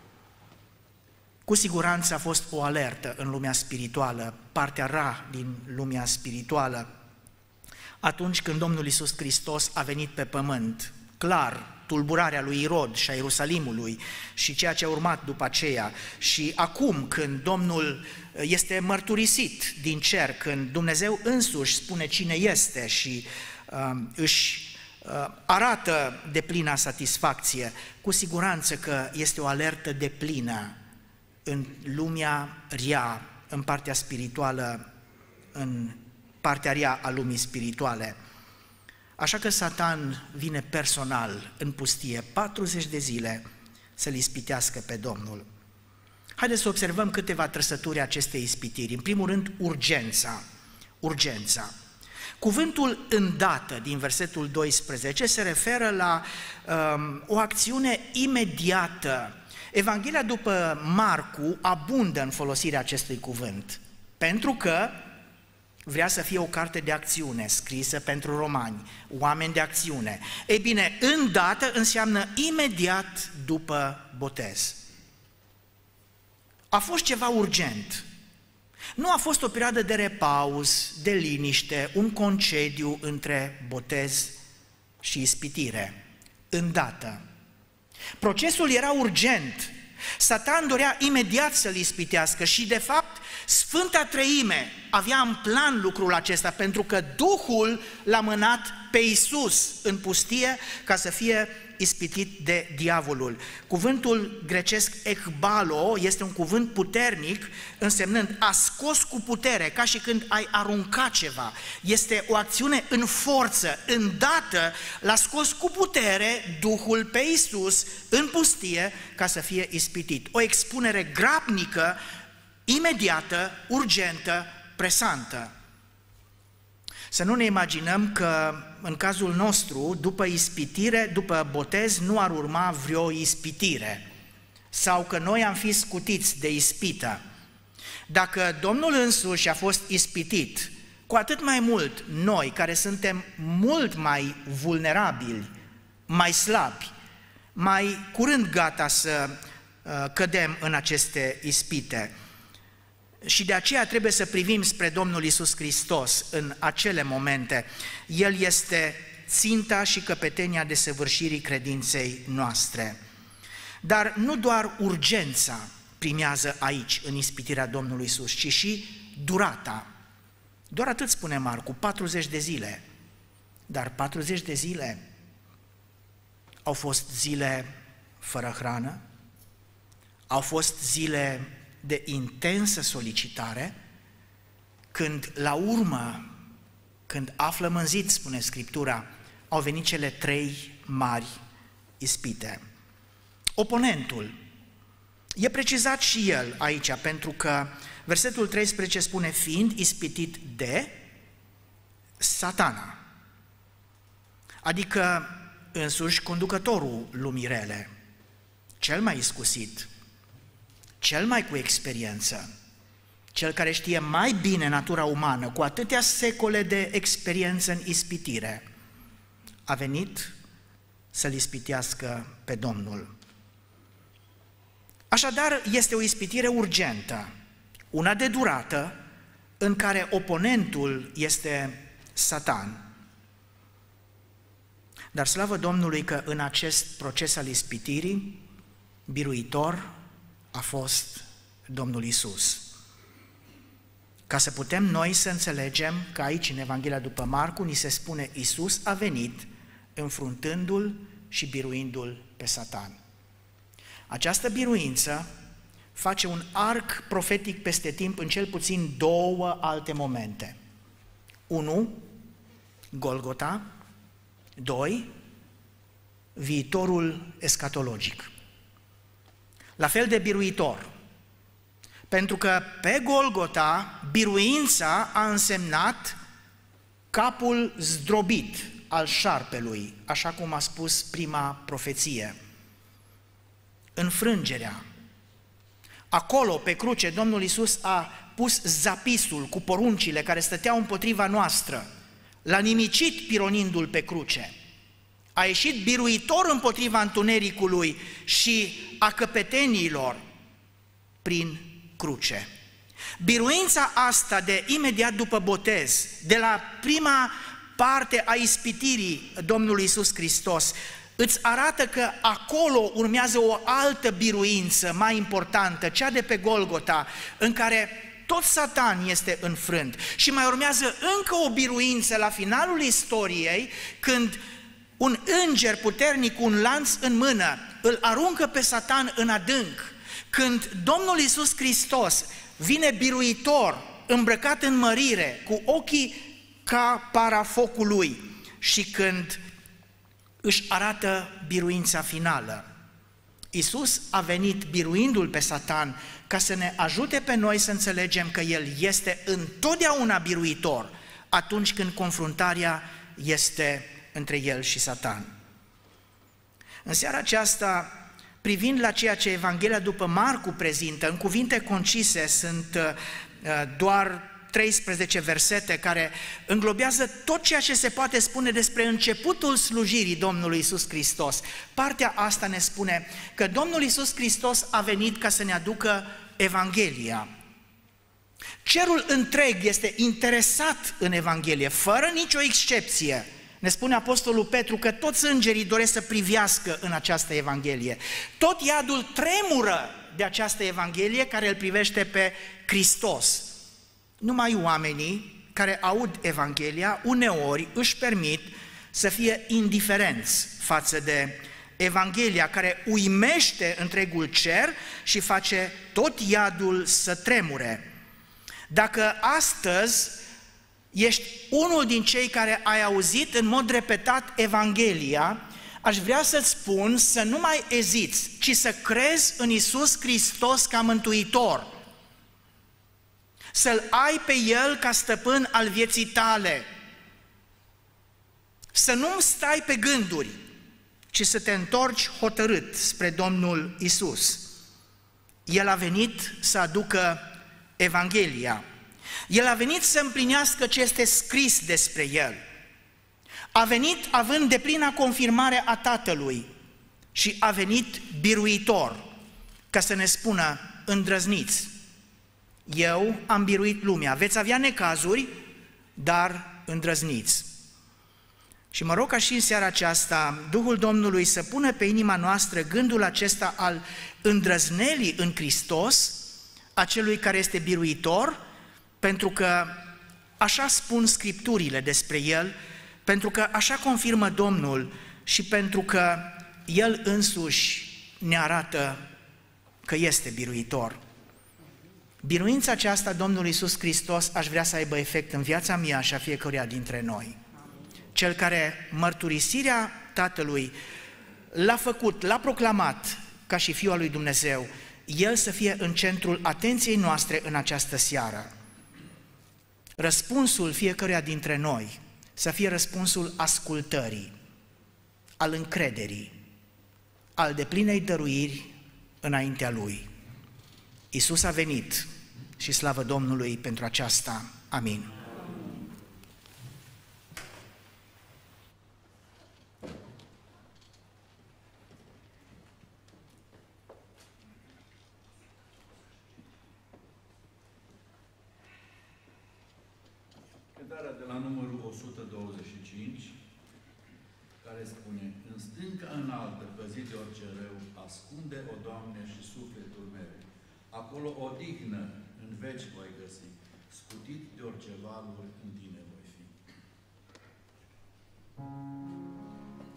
Cu siguranță a fost o alertă în lumea spirituală, partea rea din lumea spirituală, atunci când Domnul Iisus Hristos a venit pe pământ. Clar, tulburarea lui Irod și a Ierusalimului și ceea ce a urmat după aceea. Și acum când Domnul este mărturisit din cer, când Dumnezeu însuși spune cine este și uh, își uh, arată deplina satisfacție, cu siguranță că este o alertă deplină în lumea rea, în partea spirituală, în partea rea a lumii spirituale. Așa că Satan vine personal în pustie, patruzeci de zile, să-l ispitească pe Domnul. Haideți să observăm câteva trăsături acestei ispitiri. În primul rând, urgența. Urgența. Cuvântul îndată din versetul doisprezece se referă la um, o acțiune imediată. Evanghelia după Marcu abundă în folosirea acestui cuvânt, pentru că vrea să fie o carte de acțiune, scrisă pentru romani, oameni de acțiune. Ei bine, îndată înseamnă imediat după botez. A fost ceva urgent. Nu a fost o perioadă de repaus, de liniște, un concediu între botez și ispitire. Îndată. Procesul era urgent. Satan dorea imediat să-l ispitească și, de fapt, Sfânta Treime avea în plan lucrul acesta, pentru că Duhul l-a mânat pe Iisus în pustie ca să fie ispitit de diavolul. Cuvântul grecesc ekbalo este un cuvânt puternic, însemnând a scos cu putere, ca și când ai arunca ceva. Este o acțiune în forță, îndată l-a scos cu putere Duhul pe Iisus în pustie ca să fie ispitit. O expunere grabnică, imediată, urgentă, presantă. Să nu ne imaginăm că în cazul nostru, după ispitire, după botez, nu ar urma vreo ispitire sau că noi am fi scutiți de ispită. Dacă Domnul însuși a fost ispitit, cu atât mai mult noi, care suntem mult mai vulnerabili, mai slabi, mai curând gata să uh, cădem în aceste ispite. Și de aceea trebuie să privim spre Domnul Iisus Hristos în acele momente. El este ținta și căpetenia desăvârșirii credinței noastre. Dar nu doar urgența primează aici în ispitirea Domnului Iisus, ci și durata. Doar atât spune Marcu, patruzeci de zile. Dar patruzeci de zile au fost zile fără hrană, au fost zile de intensă solicitare, când la urmă, când a flămânzit, spune Scriptura, au venit cele trei mari ispite. Oponentul e precizat și el aici, pentru că versetul treisprezece spune fiind ispitit de Satana, adică însuși conducătorul lumii rele, cel mai iscusit, cel mai cu experiență, cel care știe mai bine natura umană, cu atâtea secole de experiență în ispitire, a venit să-l ispitească pe Domnul. Așadar, este o ispitire urgentă, una de durată, în care oponentul este Satan. Dar slavă Domnului că în acest proces al ispitirii, biruitor a fost Domnul Iisus. Ca să putem noi să înțelegem că aici, în Evanghelia după Marcu, ni se spune Iisus a venit înfruntându-l și biruindu-l pe Satan. Această biruință face un arc profetic peste timp în cel puțin două alte momente. unu. Golgota. doi. Viitorul escatologic. La fel de biruitor. Pentru că pe Golgota biruința a însemnat capul zdrobit al șarpelui, așa cum a spus prima profeție. Înfrângerea. Acolo, pe cruce, Domnul Iisus a pus zapisul cu poruncile care stăteau împotriva noastră. L-a nimicit pironindu-l pe cruce. A ieșit biruitor împotriva întunericului și a căpetenilor prin cruce. Biruința asta de imediat după botez, de la prima parte a ispitirii Domnului Iisus Hristos, îți arată că acolo urmează o altă biruință mai importantă, cea de pe Golgota, în care tot Satan este înfrânt. Și mai urmează încă o biruință la finalul istoriei, când un înger puternic cu un lanț în mână îl aruncă pe Satan în adânc, când Domnul Iisus Hristos vine biruitor, îmbrăcat în mărire, cu ochii ca para focului, și când își arată biruința finală. Iisus a venit biruindu-l pe Satan ca să ne ajute pe noi să înțelegem că El este întotdeauna biruitor atunci când confruntarea este între El și Satan. În seara aceasta, privind la ceea ce Evanghelia după Marcu prezintă, în cuvinte concise, sunt doar treisprezece versete care înglobează tot ceea ce se poate spune despre începutul slujirii Domnului Iisus Hristos. Partea asta ne spune că Domnul Iisus Hristos a venit ca să ne aducă Evanghelia. Cerul întreg este interesat în Evanghelie, fără nicio excepție. Ne spune Apostolul Petru că toți îngerii doresc să privească în această Evanghelie. Tot iadul tremură de această Evanghelie care îl privește pe Hristos. Numai oamenii care aud Evanghelia uneori își permit să fie indiferenți față de Evanghelia care uimește întregul cer și face tot iadul să tremure. Dacă astăzi ești unul din cei care ai auzit în mod repetat Evanghelia, aș vrea să-ți spun să nu mai eziți, ci să crezi în Iisus Hristos ca mântuitor, să-L ai pe El ca stăpân al vieții tale, să nu stai pe gânduri, ci să te întorci hotărât spre Domnul Iisus. El a venit să aducă Evanghelia. El a venit să împlinească ce este scris despre El. A venit având deplina confirmare a Tatălui și a venit biruitor, ca să ne spună: îndrăzniți, eu am biruit lumea, veți avea necazuri, dar îndrăzniți. Și mă rog ca și în seara aceasta Duhul Domnului să pună pe inima noastră gândul acesta al îndrăznelii în Hristos, a celui care este biruitor, pentru că așa spun Scripturile despre El, pentru că așa confirmă Domnul și pentru că El însuși ne arată că este biruitor. Biruința aceasta Domnului Iisus Hristos aș vrea să aibă efect în viața mea și a fiecăruia dintre noi. Cel care mărturisirea Tatălui l-a făcut, l-a proclamat ca și Fiul al lui Dumnezeu, El să fie în centrul atenției noastre în această seară. Răspunsul fiecăruia dintre noi să fie răspunsul ascultării, al încrederii, al deplinei dăruiri înaintea Lui. Iisus a venit și slavă Domnului pentru aceasta. Amin. Cântarea de la numărul o sută douăzeci și cinci, care spune: în stânca înaltă, păzit de orice rău, ascunde, o Doamne, și sufletul meu. Acolo odihnă în veci voi găsi, scutit de orice valuri în tine voi fi.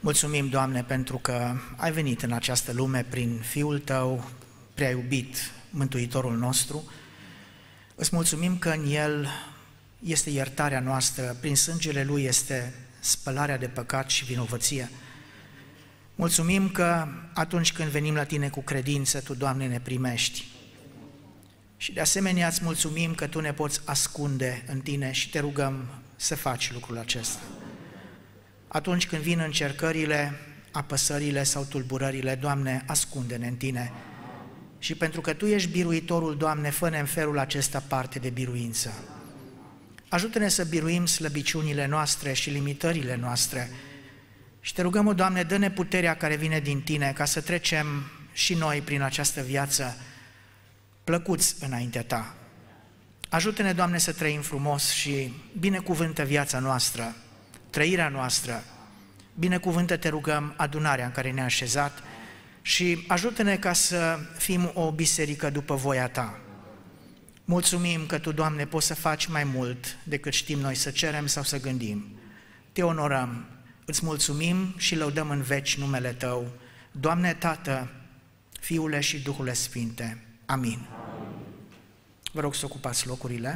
Mulțumim, Doamne, pentru că ai venit în această lume prin Fiul Tău, prea iubit, Mântuitorul nostru. Îți mulțumim că în El este iertarea noastră, prin sângele Lui este spălarea de păcat și vinovăție. Mulțumim că atunci când venim la Tine cu credință, Tu, Doamne, ne primești. Și de asemenea îți mulțumim că Tu ne poți ascunde în Tine și Te rugăm să faci lucrul acesta. Atunci când vin încercările, apăsările sau tulburările, Doamne, ascunde-ne în Tine. Și pentru că Tu ești biruitorul, Doamne, fă-ne în felul acesta parte de biruință. Ajută-ne să biruim slăbiciunile noastre și limitările noastre. Și Te rugăm, Doamne, dă-ne puterea care vine din Tine, ca să trecem și noi prin această viață plăcuți înaintea Ta. Ajută-ne, Doamne, să trăim frumos și binecuvântă viața noastră, trăirea noastră. Binecuvântă, Te rugăm, adunarea în care ne-a așezat și ajută-ne ca să fim o biserică după voia Ta. Mulțumim că Tu, Doamne, poți să faci mai mult decât știm noi să cerem sau să gândim. Te onorăm, îți mulțumim și lăudăm în veci numele Tău, Doamne Tată, Fiule și Duhule Sfinte. Amin. Vă rog să ocupați locurile.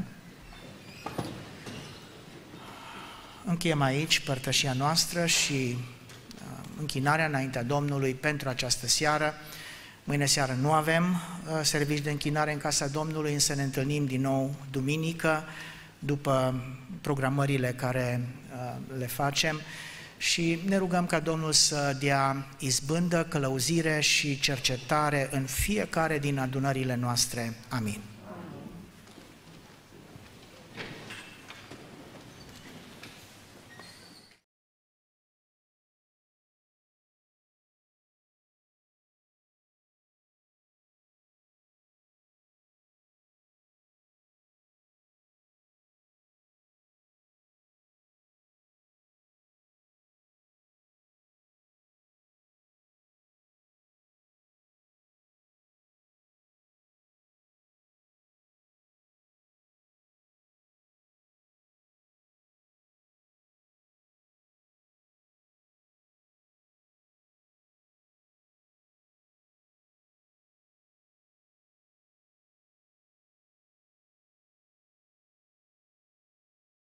Încheiem aici părtășia noastră și închinarea înaintea Domnului pentru această seară. Mâine seară nu avem servici de închinare în casa Domnului, însă ne întâlnim din nou duminică, după programările care le facem și ne rugăm ca Domnul să dea izbândă, călăuzire și cercetare în fiecare din adunările noastre. Amin.